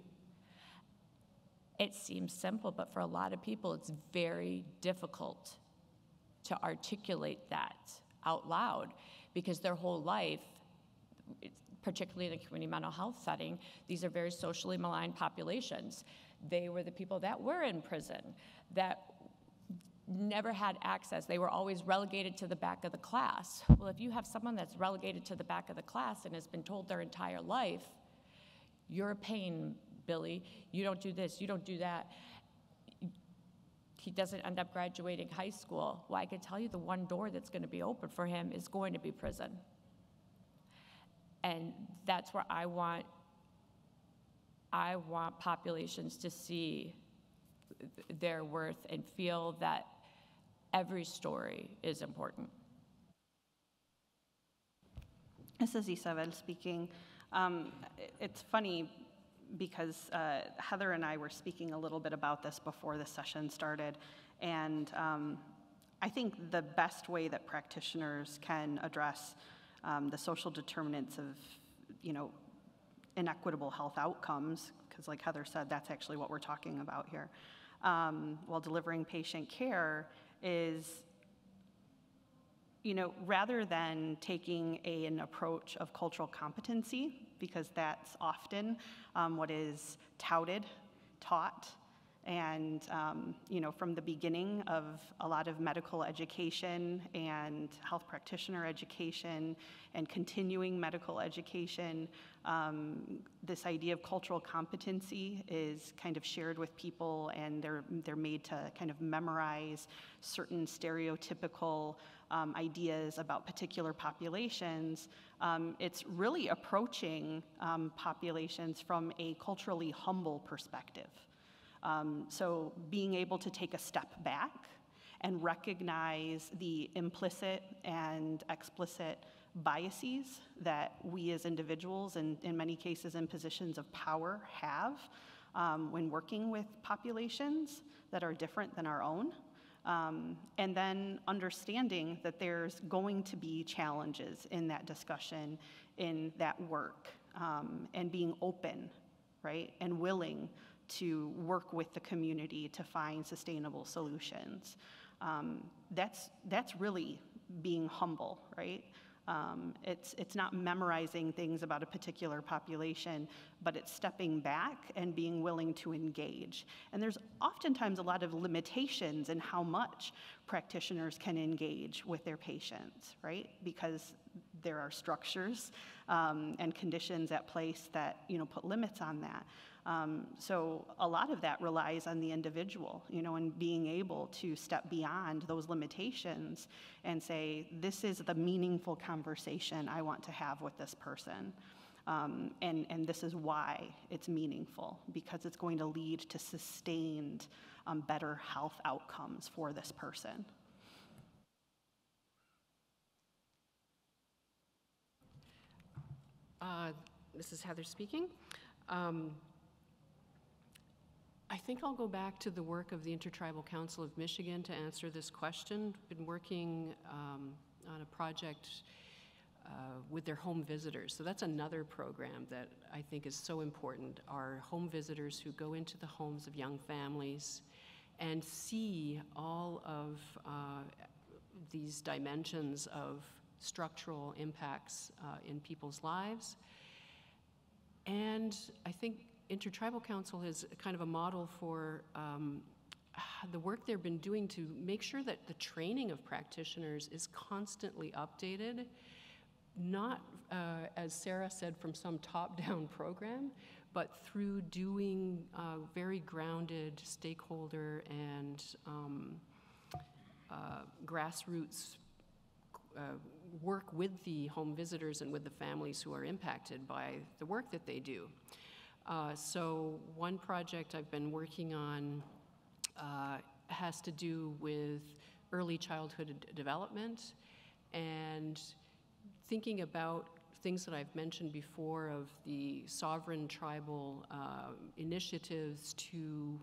It seems simple, but for a lot of people, it's very difficult to articulate that out loud, because their whole life, particularly in a community mental health setting, these are very socially maligned populations. They were the people that were in prison, that never had access. They were always relegated to the back of the class. Well, if you have someone that's relegated to the back of the class and has been told their entire life, you're a pain, Billy, you don't do this, you don't do that, he doesn't end up graduating high school. Well, I can tell you the one door that's going to be open for him is going to be prison. And that's where I want populations to see their worth and feel that every story is important. This is Isabel speaking. It's funny because Heather and I were speaking a little bit about this before the session started, and I think the best way that practitioners can address the social determinants of, inequitable health outcomes, because like Heather said, that's actually what we're talking about here, while delivering patient care, is rather than taking an approach of cultural competency, because that's often what is touted, taught, and from the beginning of a lot of medical education and health practitioner education and continuing medical education, this idea of cultural competency is kind of shared with people, and they're made to kind of memorize certain stereotypical ideas about particular populations. It's really approaching populations from a culturally humble perspective. So being able to take a step back and recognize the implicit and explicit biases that we as individuals, and in many cases in positions of power, have when working with populations that are different than our own. And then understanding that there's going to be challenges in that discussion, in that work, and being open, right, and willing to work with the community to find sustainable solutions. That's really being humble, right? It's not memorizing things about a particular population, but it's stepping back and being willing to engage. And there's oftentimes a lot of limitations in how much practitioners can engage with their patients, right? Because there are structures and conditions at place that put limits on that. So a lot of that relies on the individual, and being able to step beyond those limitations and say, this is the meaningful conversation I want to have with this person. And this is why it's meaningful, because it's going to lead to sustained better health outcomes for this person. This is Heather speaking. I think I'll go back to the work of the Intertribal Council of Michigan to answer this question. I've been working on a project with their home visitors. So that's another program that I think is so important, are home visitors who go into the homes of young families and see all of these dimensions of structural impacts in people's lives. And I think Intertribal Council is kind of a model for the work they've been doing to make sure that the training of practitioners is constantly updated, not, as Sarah said, from some top-down program, but through doing very grounded stakeholder and grassroots work with the home visitors and with the families who are impacted by the work that they do. So one project I've been working on has to do with early childhood development and thinking about things that I've mentioned before of the sovereign tribal initiatives to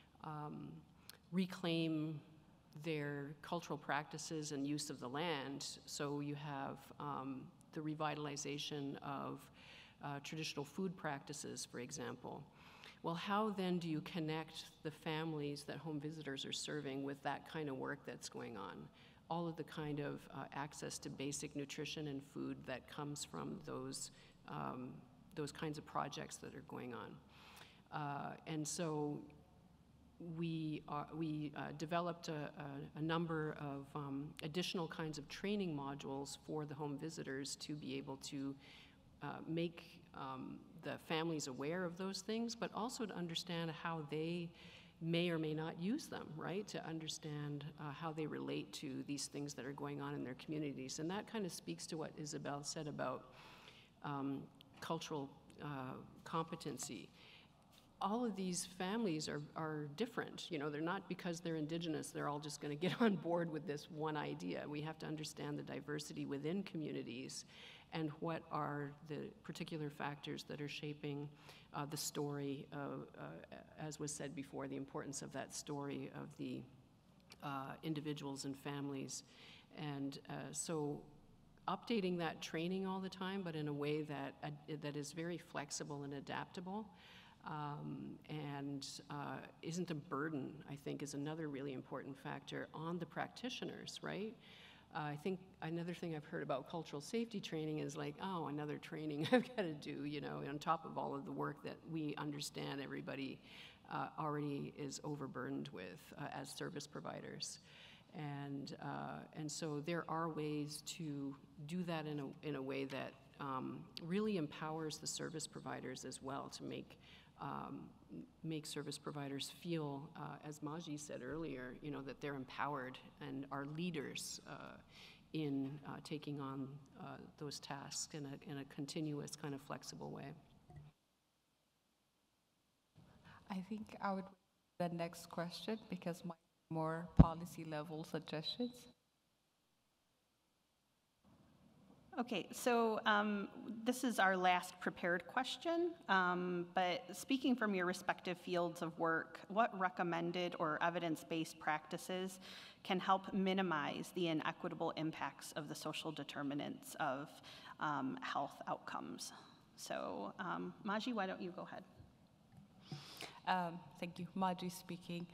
reclaim their cultural practices and use of the land. So you have the revitalization of traditional food practices, for example. Well, how then do you connect the families that home visitors are serving with that kind of work that's going on? All of the kind of access to basic nutrition and food that comes from those kinds of projects that are going on. And so we developed a number of additional kinds of training modules for the home visitors to be able to make the families aware of those things, but also to understand how they may or may not use them, right? To understand how they relate to these things that are going on in their communities. And that kind of speaks to what Isabel said about cultural competency. All of these families are different. They're not because they're indigenous, they're all just going to get on board with this one idea. We have to understand the diversity within communities and what are the particular factors that are shaping the story of, as was said before, the importance of that story of the individuals and families. And so updating that training all the time, but in a way that is very flexible and adaptable. And isn't a burden, I think, is another really important factor on the practitioners, right? I think another thing I've heard about cultural safety training is like, oh, another training I've got to do, you know, on top of all of the work that we understand everybody already is overburdened with as service providers. And so there are ways to do that in a way that really empowers the service providers as well, to make service providers feel, as Maji said earlier, you know, that they're empowered and are leaders in taking on those tasks in a continuous kind of flexible way. I think I would the next question because my more policy level suggestions. Okay, so this is our last prepared question, but speaking from your respective fields of work, what recommended or evidence-based practices can help minimize the inequitable impacts of the social determinants of health outcomes? So Maji, why don't you go ahead? Thank you. Maji speaking.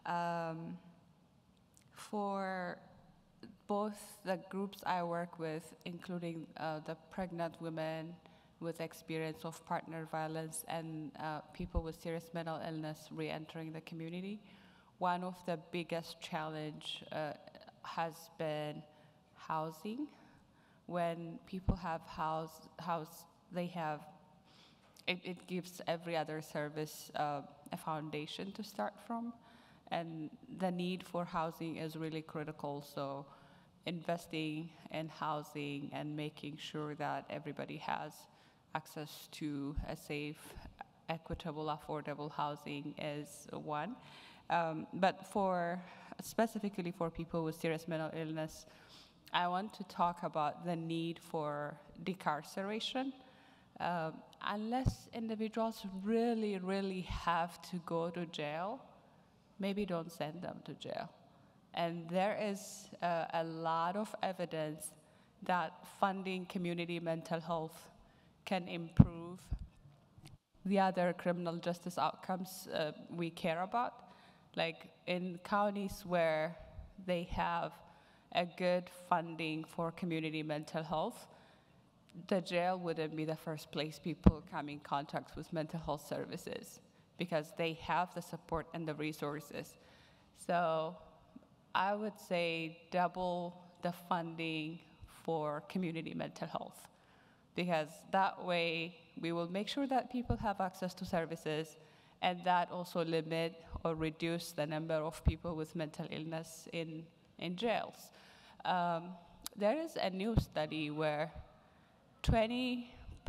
For both the groups I work with, including the pregnant women with experience of partner violence and people with serious mental illness re-entering the community, one of the biggest challenge has been housing. When people have they have, it gives every other service a foundation to start from. And the need for housing is really critical, so investing in housing and making sure that everybody has access to a safe, equitable, affordable housing is one. But specifically for people with serious mental illness, I want to talk about the need for decarceration. Unless individuals really, really have to go to jail, maybe don't send them to jail. And there is a lot of evidence that funding community mental health can improve the other criminal justice outcomes we care about. Like in counties where they have a good funding for community mental health, the jail wouldn't be the first place people come in contact with mental health services because they have the support and the resources. So I would say double the funding for community mental health, because that way we will make sure that people have access to services, and that also limit or reduce the number of people with mental illness in jails. There is a new study where 20%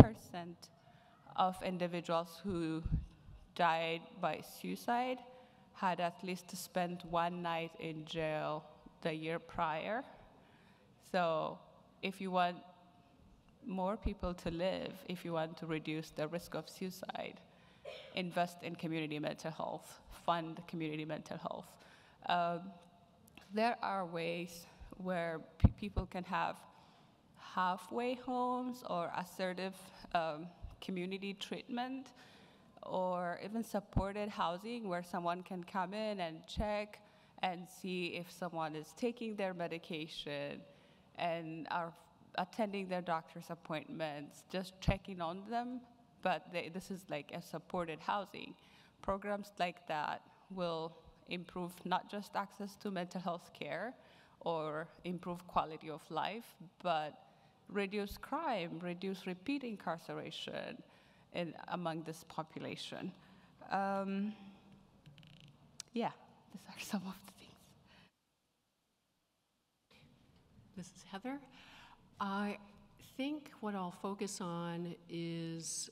of individuals who died by suicide had at least spent one night in jail the year prior. So if you want more people to live, if you want to reduce the risk of suicide, invest in community mental health, fund community mental health. There are ways where people can have halfway homes or assertive community treatment, or even supported housing where someone can come in and check and see if someone is taking their medication and are attending their doctor's appointments, just checking on them. But this is like a supported housing. Programs like that will improve not just access to mental health care or improve quality of life, but reduce crime, reduce repeat incarceration among this population. Yeah, these are some of the things. This is Heather. I think what I'll focus on is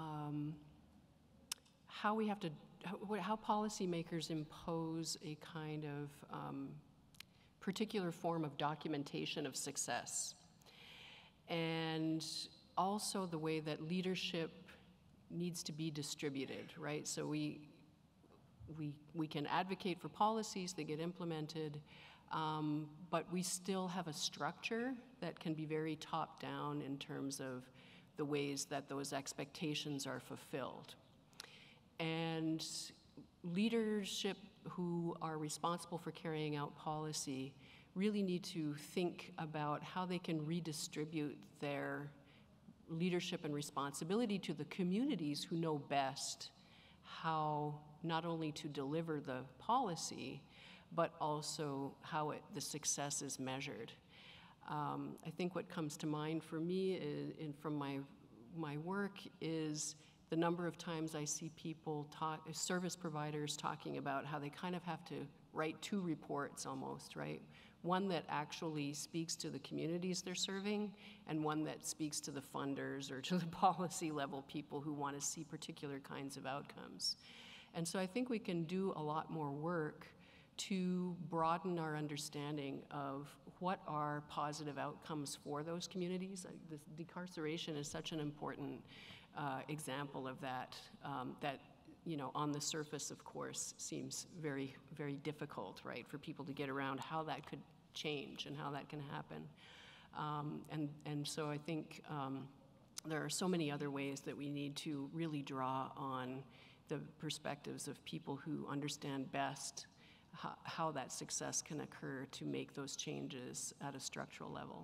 how policymakers impose a kind of particular form of documentation of success, and also the way that leadership needs to be distributed, right? So we can advocate for policies that get implemented, but we still have a structure that can be very top-down in terms of the ways that those expectations are fulfilled. And leadership who are responsible for carrying out policy really need to think about how they can redistribute their leadership and responsibility to the communities who know best how not only to deliver the policy, but also how the success is measured. I think what comes to mind for me from my work is the number of times I see people service providers talking about how they kind of have to write two reports almost, right? One that actually speaks to the communities they're serving, and one that speaks to the funders or to the policy level people who want to see particular kinds of outcomes. And so I think we can do a lot more work to broaden our understanding of what are positive outcomes for those communities. Decarceration is such an important example of that, that on the surface, of course, seems very, very difficult, right, for people to get around how that could change and how that can happen. And so I think there are so many other ways that we need to really draw on the perspectives of people who understand best how that success can occur to make those changes at a structural level.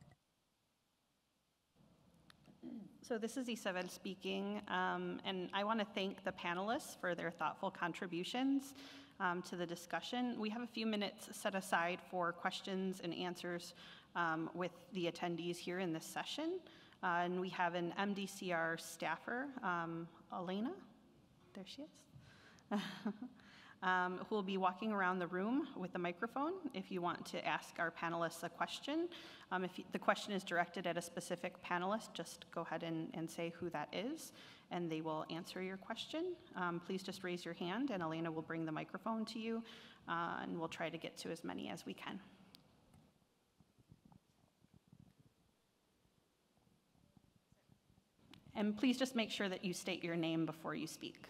So this is Isabel speaking, and I want to thank the panelists for their thoughtful contributions to the discussion. We have a few minutes set aside for questions and answers with the attendees here in this session. And we have an MDCR staffer, Elena, there she is, who will be walking around the room with the microphone if you want to ask our panelists a question. If the question is directed at a specific panelist, just go ahead and say who that is, and they will answer your question. Please just raise your hand, and Elena will bring the microphone to you, and we'll try to get to as many as we can. And please just make sure that you state your name before you speak.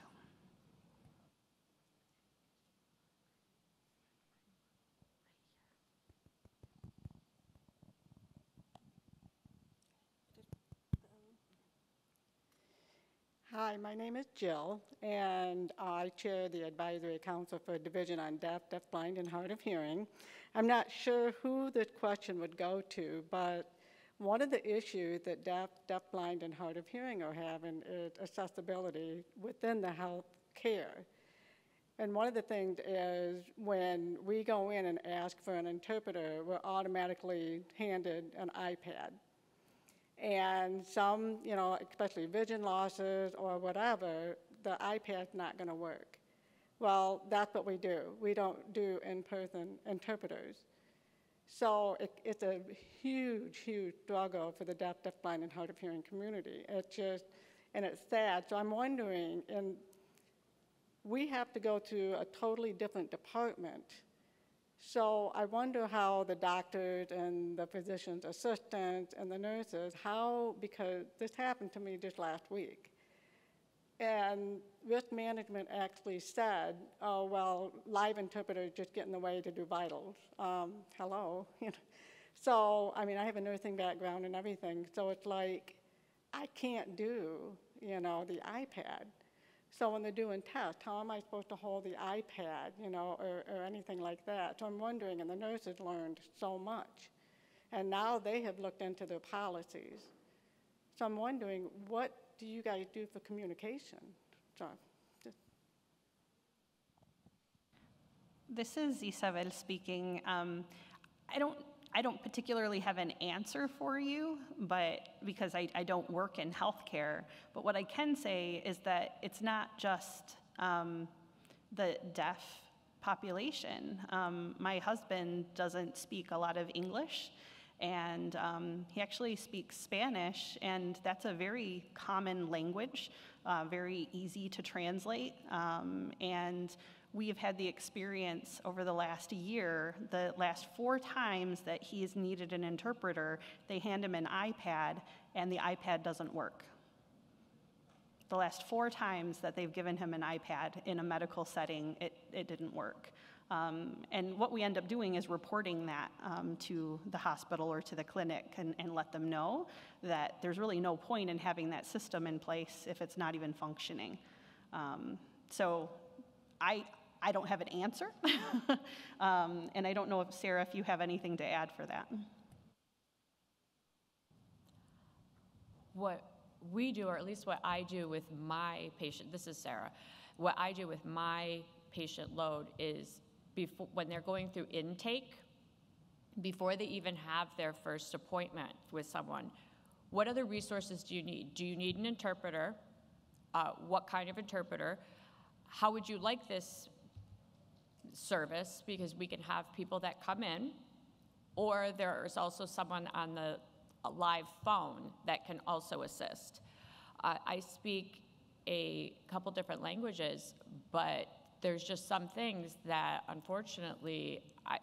Hi, my name is Jill, and I chair the Advisory Council for Division on Deaf, Deafblind, and Hard of Hearing. I'm not sure who this question would go to, but one of the issues that deaf, deafblind, and hard of hearing are having is accessibility within the health care. And one of the things is when we go in and ask for an interpreter, we're automatically handed an iPad. And some, especially vision losses or whatever, the iPad's not going to work. Well, that's what we do. We don't do in-person interpreters. So it's a huge, huge struggle for the deaf, deafblind, and hard of hearing community. It's just, and it's sad. So I'm wondering, and we have to go to a totally different department. So I wonder how the doctors and the physician's assistants and the nurses, because this happened to me just last week. And risk management actually said, oh, well, live interpreters just get in the way to do vitals. Hello. So, I mean, I have a nursing background and everything, so it's like, I can't do, the iPad. So when they're doing tests, how am I supposed to hold the iPad, or anything like that? So I'm wondering, and the nurses learned so much. And now they have looked into their policies. So I'm wondering, what do you guys do for communication? So, This is Isabel speaking. I don't particularly have an answer for you, but because I don't work in healthcare. But what I can say is that it's not just the deaf population. My husband doesn't speak a lot of English, and he actually speaks Spanish, and that's a very common language, very easy to translate, and we've had the experience over the last year, the last 4 times that he's needed an interpreter, they hand him an iPad, and the iPad doesn't work. The last 4 times that they've given him an iPad in a medical setting, it didn't work. And what we end up doing is reporting that to the hospital or to the clinic and let them know that there's really no point in having that system in place if it's not even functioning. So I don't have an answer. And I don't know if, Sarah, if you have anything to add for that. What we do, or at least what I do with my patient, this is Sarah, what I do with my patient load is before, when they're going through intake, before they even have their first appointment with someone, what other resources do you need? Do you need an interpreter? What kind of interpreter? How would you like this service? Because we can have people that come in, or there's also someone on the live phone that can also assist. I speak a couple different languages, but there's just some things that unfortunately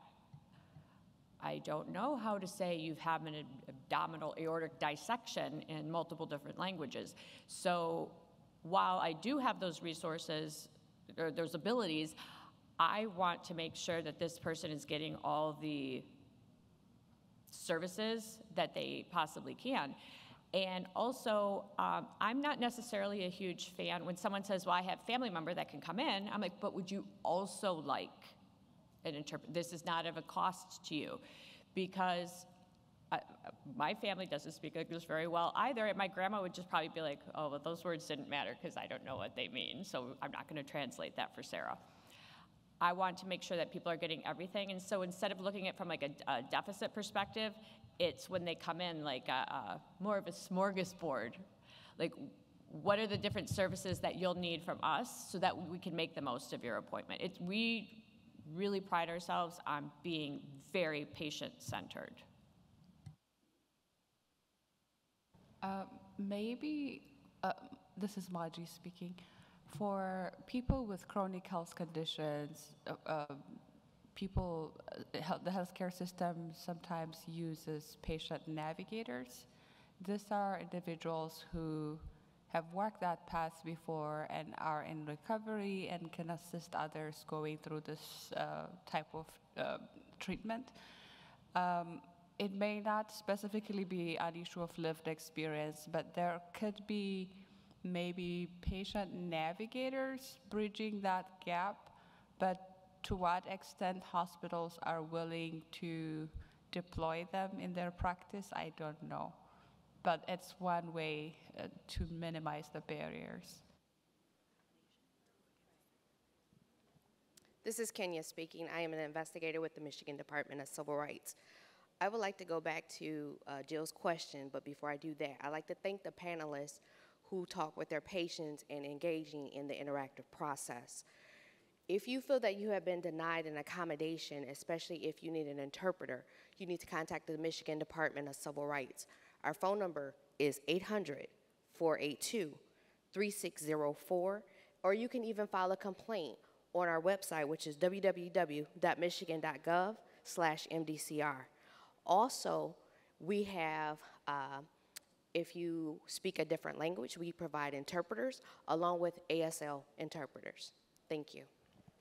I don't know how to say you've had an abdominal aortic dissection in multiple different languages. So while I do have those resources, or those abilities, I want to make sure that this person is getting all the services that they possibly can. And also, I'm not necessarily a huge fan when someone says, well, I have a family member that can come in. I'm like, but would you also like an interpreter? This is not of a cost to you, because my family doesn't speak English very well either, and my grandma would just probably be like, oh, well, those words didn't matter because I don't know what they mean, so I'm not going to translate that for Sarah. I want to make sure that people are getting everything, and so instead of looking at it from like a deficit perspective, it's when they come in like more of a smorgasbord. Like, what are the different services that you'll need from us so that we can make the most of your appointment? We really pride ourselves on being very patient-centered. Maybe, this is Maji speaking. For people with chronic health conditions, the healthcare system sometimes uses patient navigators. These are individuals who have walked that path before and are in recovery and can assist others going through this type of treatment. It may not specifically be an issue of lived experience, but there could be maybe patient navigators bridging that gap, but to what extent hospitals are willing to deploy them in their practice, I don't know. But it's one way to minimize the barriers. This is Kenya speaking. I am an investigator with the Michigan Department of Civil Rights. I would like to go back to Jill's question, but before I do that, I'd like to thank the panelists who talk with their patients and engaging in the interactive process. If you feel that you have been denied an accommodation, especially if you need an interpreter, you need to contact the Michigan Department of Civil Rights. Our phone number is 800-482-3604, or you can even file a complaint on our website, which is www.michigan.gov/MDCR. Also, we have, if you speak a different language, we provide interpreters along with ASL interpreters. Thank you.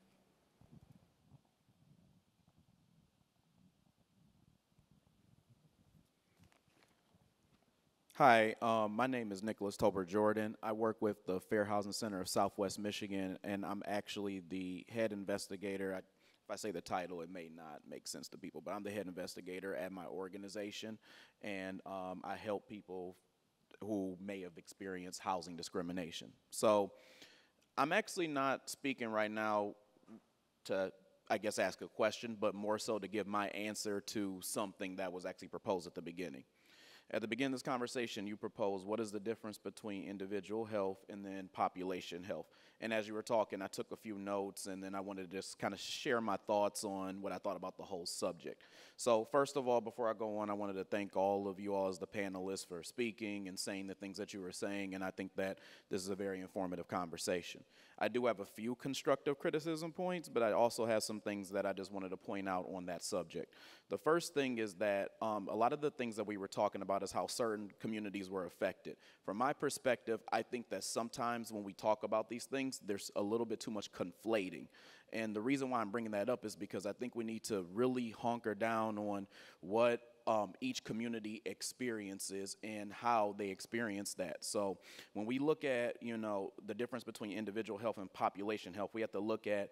Hi, my name is Nicholas Tober Jordan. I work with the Fair Housing Center of Southwest Michigan, and I'm actually the head investigator. If I say the title, it may not make sense to people, but I'm the head investigator at my organization, and I help people who may have experienced housing discrimination. So I'm actually not speaking right now to, I guess, ask a question, but more so to give my answer to something that was actually proposed at the beginning. At the beginning of this conversation, you proposed what is the difference between individual health and then population health. And as you were talking, I took a few notes, and then I wanted to just kind of share my thoughts on what I thought about the whole subject. So first of all, before I go on, I wanted to thank all of you all as the panelists for speaking and saying the things that you were saying, and I think that this is a very informative conversation. I do have a few constructive criticism points, but I also have some things that I just wanted to point out on that subject. The first thing is that a lot of the things that we were talking about is how certain communities were affected. From my perspective, I think that sometimes when we talk about these things, there's a little bit too much conflating. And the reason why I'm bringing that up is because I think we need to really hunker down on what each community experiences and how they experience that. So when we look at, the difference between individual health and population health, we have to look at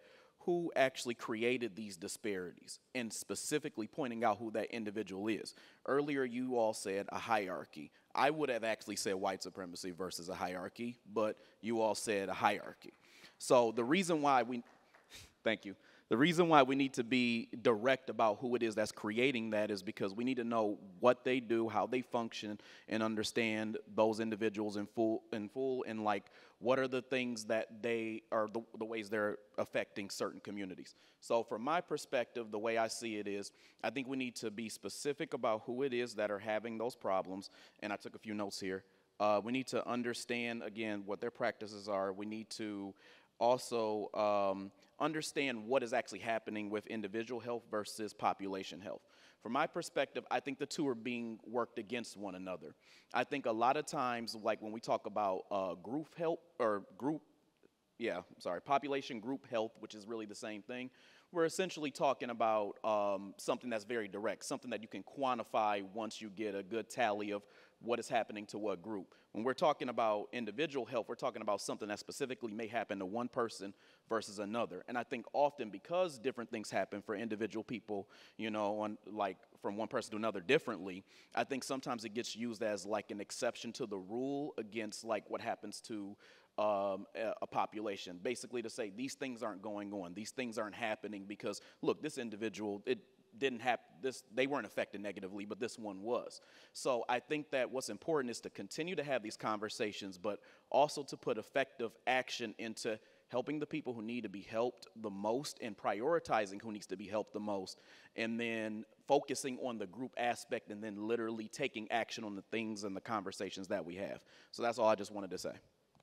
who actually created these disparities and specifically pointing out who that individual is. Earlier, you all said a hierarchy. I would have actually said white supremacy versus a hierarchy, but you all said a hierarchy. So the reason why we, thank you. The reason why we need to be direct about who it is that's creating that is because we need to know what they do, how they function, and understand those individuals in full, and like what are the things that they are, the ways they're affecting certain communities. So from my perspective, the way I see it is, I think we need to be specific about who it is that are having those problems, and I took a few notes here. We need to understand, again, what their practices are. We need to also understand what is actually happening with individual health versus population health. From my perspective, I think the two are being worked against one another. I think a lot of times, like when we talk about group health, or population group health, which is really the same thing, we're essentially talking about something that's very direct, something that you can quantify once you get a good tally of what is happening to what group. When we're talking about individual health, we're talking about something that specifically may happen to one person versus another. And I think often because different things happen for individual people, you know, like from one person to another differently, I think sometimes it gets used as like an exception to the rule against like what happens to a population. Basically to say these things aren't going on, these things aren't happening because, look, this individual, it didn't have this, they weren't affected negatively, but this one was. So I think that what's important is to continue to have these conversations, but also to put effective action into helping the people who need to be helped the most and prioritizing who needs to be helped the most, and then focusing on the group aspect and then literally taking action on the things and the conversations that we have. So that's all I just wanted to say.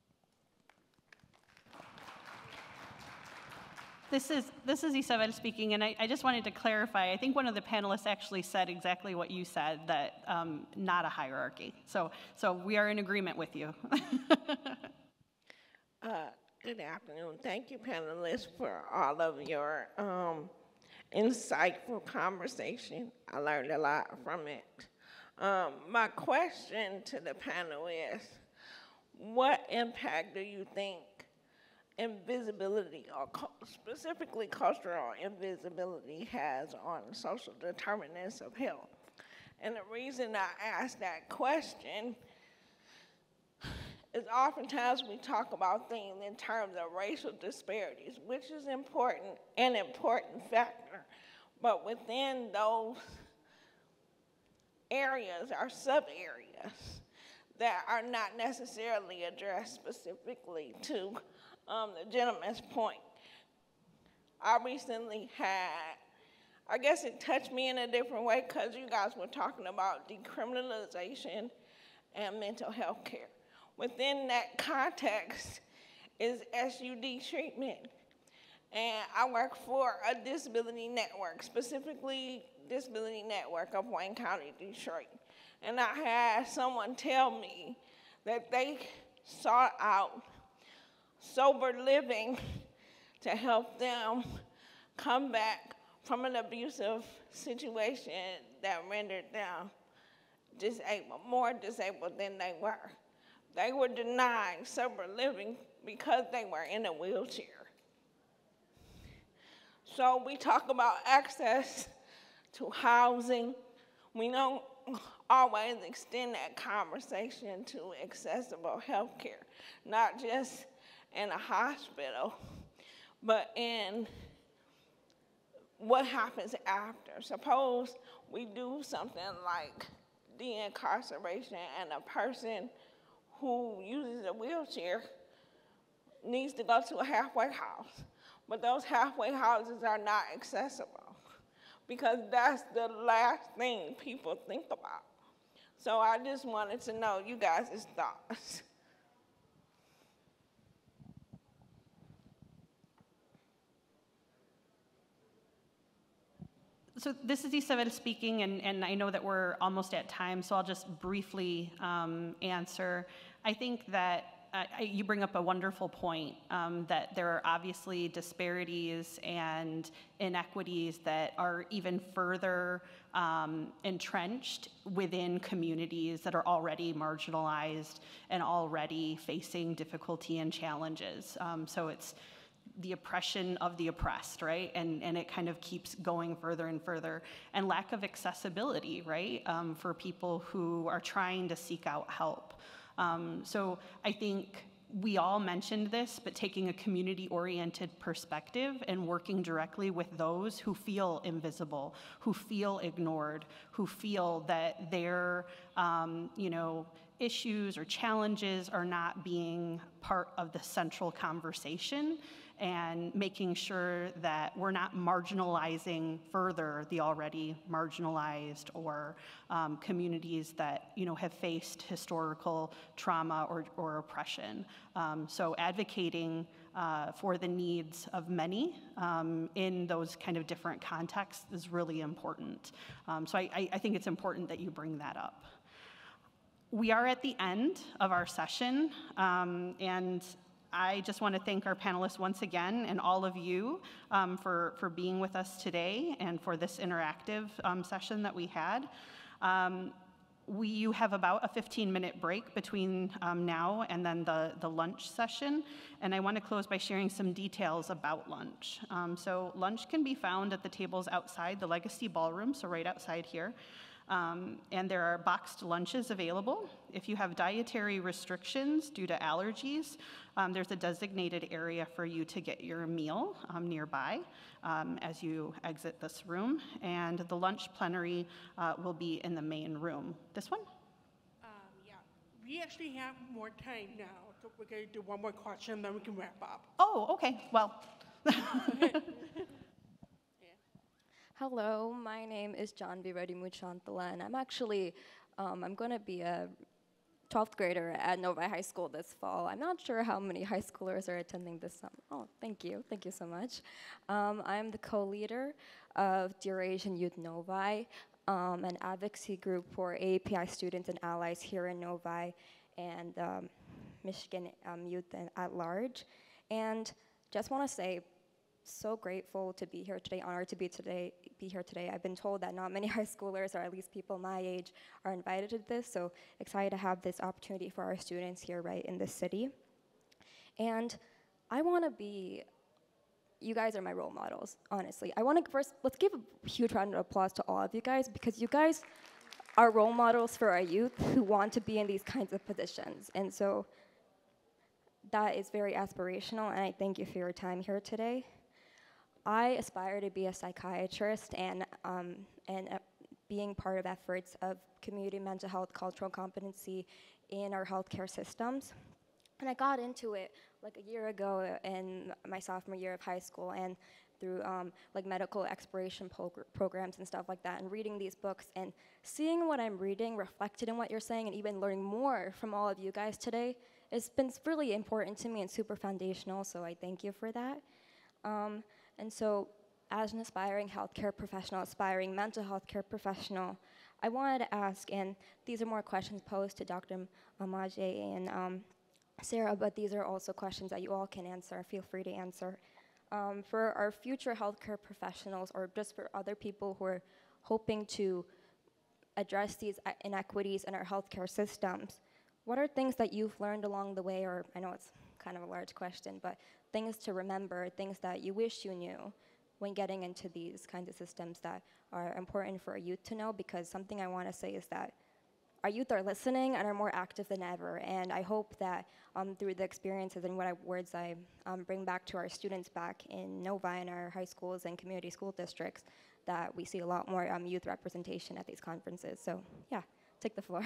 This is Isabel speaking, and I just wanted to clarify. I think one of the panelists actually said exactly what you said, that not a hierarchy. So we are in agreement with you. Good afternoon. Thank you, panelists, for all of your insightful conversation. I learned a lot from it. My question to the panel is, what impact do you think invisibility, or specifically cultural invisibility, has on social determinants of health? And the reason I ask that question is oftentimes we talk about things in terms of racial disparities, which is important, an important factor. But within those areas are sub-areas that are not necessarily addressed specifically to the gentleman's point. I recently had, I guess it touched me in a different way because you guys were talking about decriminalization and mental health care. Within that context is SUD treatment. And I work for a disability network, specifically Disability Network of Wayne County, Detroit. And I had someone tell me that they sought out sober living to help them come back from an abusive situation that rendered them disabled, more disabled than they were. They were denied sober living because they were in a wheelchair. So we talk about access to housing. We don't always extend that conversation to accessible health care, not just in a hospital, but in what happens after. Suppose we do something like de-incarceration and a person who uses a wheelchair needs to go to a halfway house, but those halfway houses are not accessible because that's the last thing people think about. So I just wanted to know you guys' thoughts. So this is Isabel speaking, and I know that we're almost at time, so I'll just briefly answer. I think that you bring up a wonderful point, that there are obviously disparities and inequities that are even further entrenched within communities that are already marginalized and already facing difficulty and challenges. So the oppression of the oppressed, right? And it kind of keeps going further and further. And lack of accessibility, right? For people who are trying to seek out help. So I think we all mentioned this, but taking a community-oriented perspective and working directly with those who feel invisible, who feel ignored, who feel that their, issues or challenges are not being part of the central conversation, and making sure that we're not marginalizing further the already marginalized or communities that have faced historical trauma or oppression. So advocating for the needs of many in those kind of different contexts is really important. So I think it's important that you bring that up. We are at the end of our session, and I just want to thank our panelists once again, and all of you for being with us today and for this interactive session that we had. You have about a 15-minute break between now and then the lunch session, and I want to close by sharing some details about lunch. So lunch can be found at the tables outside the Legacy Ballroom, so right outside here. And there are boxed lunches available. If you have dietary restrictions due to allergies, there's a designated area for you to get your meal nearby as you exit this room. And the lunch plenary will be in the main room. This one? Yeah, we actually have more time now, so we're going to do one more question, then we can wrap up. Oh, okay, well. Hello, my name is Janvi Reddy Muchantala, and I'm actually, I'm going to be a 12th grader at Novi High School this fall. I'm not sure how many high schoolers are attending this summer. Oh, thank you so much. I'm the co-leader of Dear Asian Youth Novi, an advocacy group for API students and allies here in Novi and Michigan youth at large. And just want to say, so grateful to be here today, honored to be here today. I've been told that not many high schoolers, or at least people my age, are invited to this, so excited to have this opportunity for our students here right in this city. And I want to be, you guys are my role models, honestly. I want to first, let's give a huge round of applause to all of you guys, because you guys are role models for our youth who want to be in these kinds of positions. And so that is very aspirational, and I thank you for your time here today. I aspire to be a psychiatrist, and being part of efforts of community mental health cultural competency in our healthcare systems. And I got into it like a year ago in my sophomore year of high school, and through like medical exploration programs and stuff like that, and reading these books and seeing what I'm reading reflected in what you're saying, and even learning more from all of you guys today, it's been really important to me and super foundational, so I thank you for that. And so, as an aspiring healthcare professional, aspiring mental health care professional, I wanted to ask, and these are more questions posed to Dr. Maji and Sarah, but these are also questions that you all can answer, feel free to answer. For our future healthcare professionals, or just for other people who are hoping to address these inequities in our healthcare systems, what are things that you've learned along the way, or I know it's kind of a large question, but things to remember, things that you wish you knew when getting into these kinds of systems that are important for our youth to know? Because something I want to say is that our youth are listening and are more active than ever, and I hope that through the experiences and words I bring back to our students back in Novi and our high schools and community school districts, that we see a lot more youth representation at these conferences. So yeah, take the floor.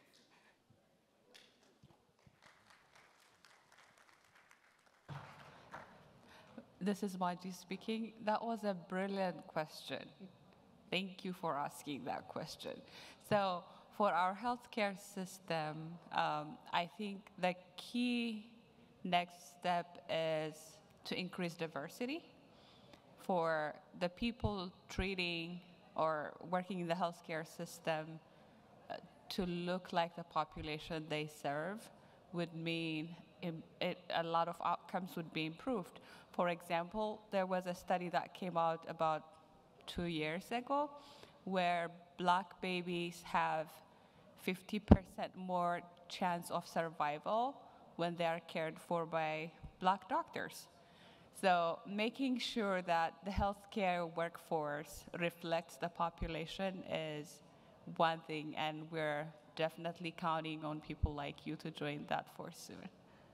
This is Maji speaking. That was a brilliant question. Thank you for asking that question. So for our healthcare system, I think the key next step is to increase diversity for the people treating or working in the healthcare system to look like the population they serve would mean a lot of outcomes would be improved. For example, there was a study that came out about 2 years ago where Black babies have 50% more chance of survival when they are cared for by Black doctors. So making sure that the healthcare workforce reflects the population is one thing, and we're definitely counting on people like you to join that force soon.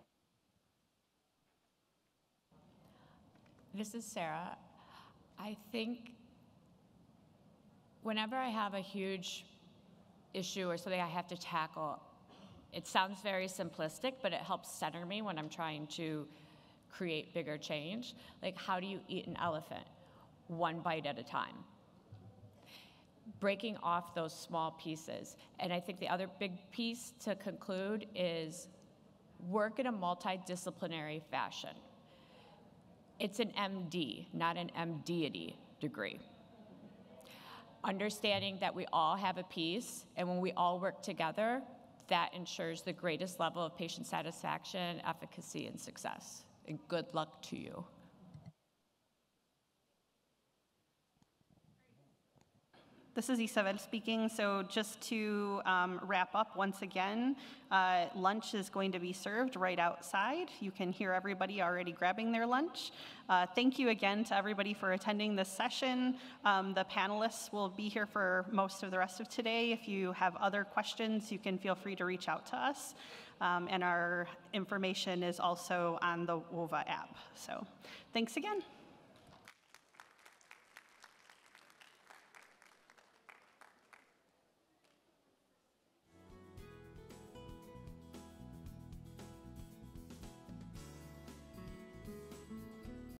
This is Sarah. I think whenever I have a huge issue or something I have to tackle, it sounds very simplistic, but it helps center me when I'm trying to create bigger change. Like, how do you eat an elephant? One bite at a time. Breaking off those small pieces. And I think the other big piece to conclude is work in a multidisciplinary fashion. It's an MD, not an MD-ity degree. Understanding that we all have a piece, and when we all work together, that ensures the greatest level of patient satisfaction, efficacy, and success. And good luck to you. This is Isabel speaking. So just to wrap up once again, lunch is going to be served right outside. You can hear everybody already grabbing their lunch. Thank you again to everybody for attending this session. The panelists will be here for most of the rest of today. If you have other questions, you can feel free to reach out to us. And our information is also on the WOVA app. So thanks again.